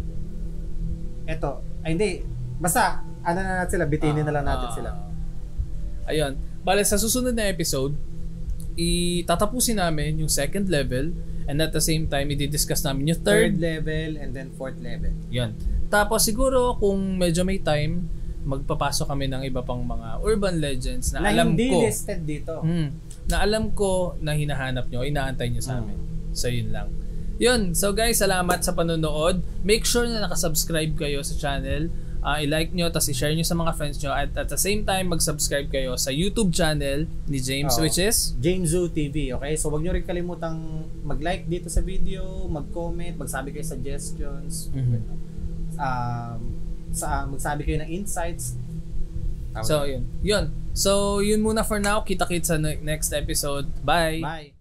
Speaker 2: Eto. Ay, hindi. Basta, ano na natin sila. Bitinin na lang natin
Speaker 1: Ah,
Speaker 2: sila.
Speaker 1: Ayun. Bale, sa susunod na episode, itatapusin namin yung second level and at the same time, i-discuss namin yung
Speaker 2: Third
Speaker 1: third.
Speaker 2: level and then fourth level.
Speaker 1: Yun. Tapos siguro, kung medyo may time, magpapasok kami ng iba pang mga urban legends na,
Speaker 2: Na
Speaker 1: alam
Speaker 2: hindi
Speaker 1: ko.
Speaker 2: listed dito.
Speaker 1: Mm, na alam ko na hinahanap nyo, inaantay nyo sa
Speaker 2: Mm.
Speaker 1: amin. So, yun lang. Yun. So, guys, salamat sa panonood. Make sure na nakasubscribe kayo sa channel. Uh, i-like nyo, tapos i-share nyo sa mga friends nyo. At at the same time, mag-subscribe kayo sa YouTube channel ni James,
Speaker 2: Oo.
Speaker 1: which is...
Speaker 2: James Zoo T V, okay? So, wag nyo rin kalimutang mag-like dito sa video, mag-comment, magsabi kayo suggestions,
Speaker 1: Mhm.
Speaker 2: um, sa, magsabi kayo ng insights.
Speaker 1: So, yun. Yun. So, yun muna for now. Kita-kits sa ne- next episode. Bye!
Speaker 2: Bye!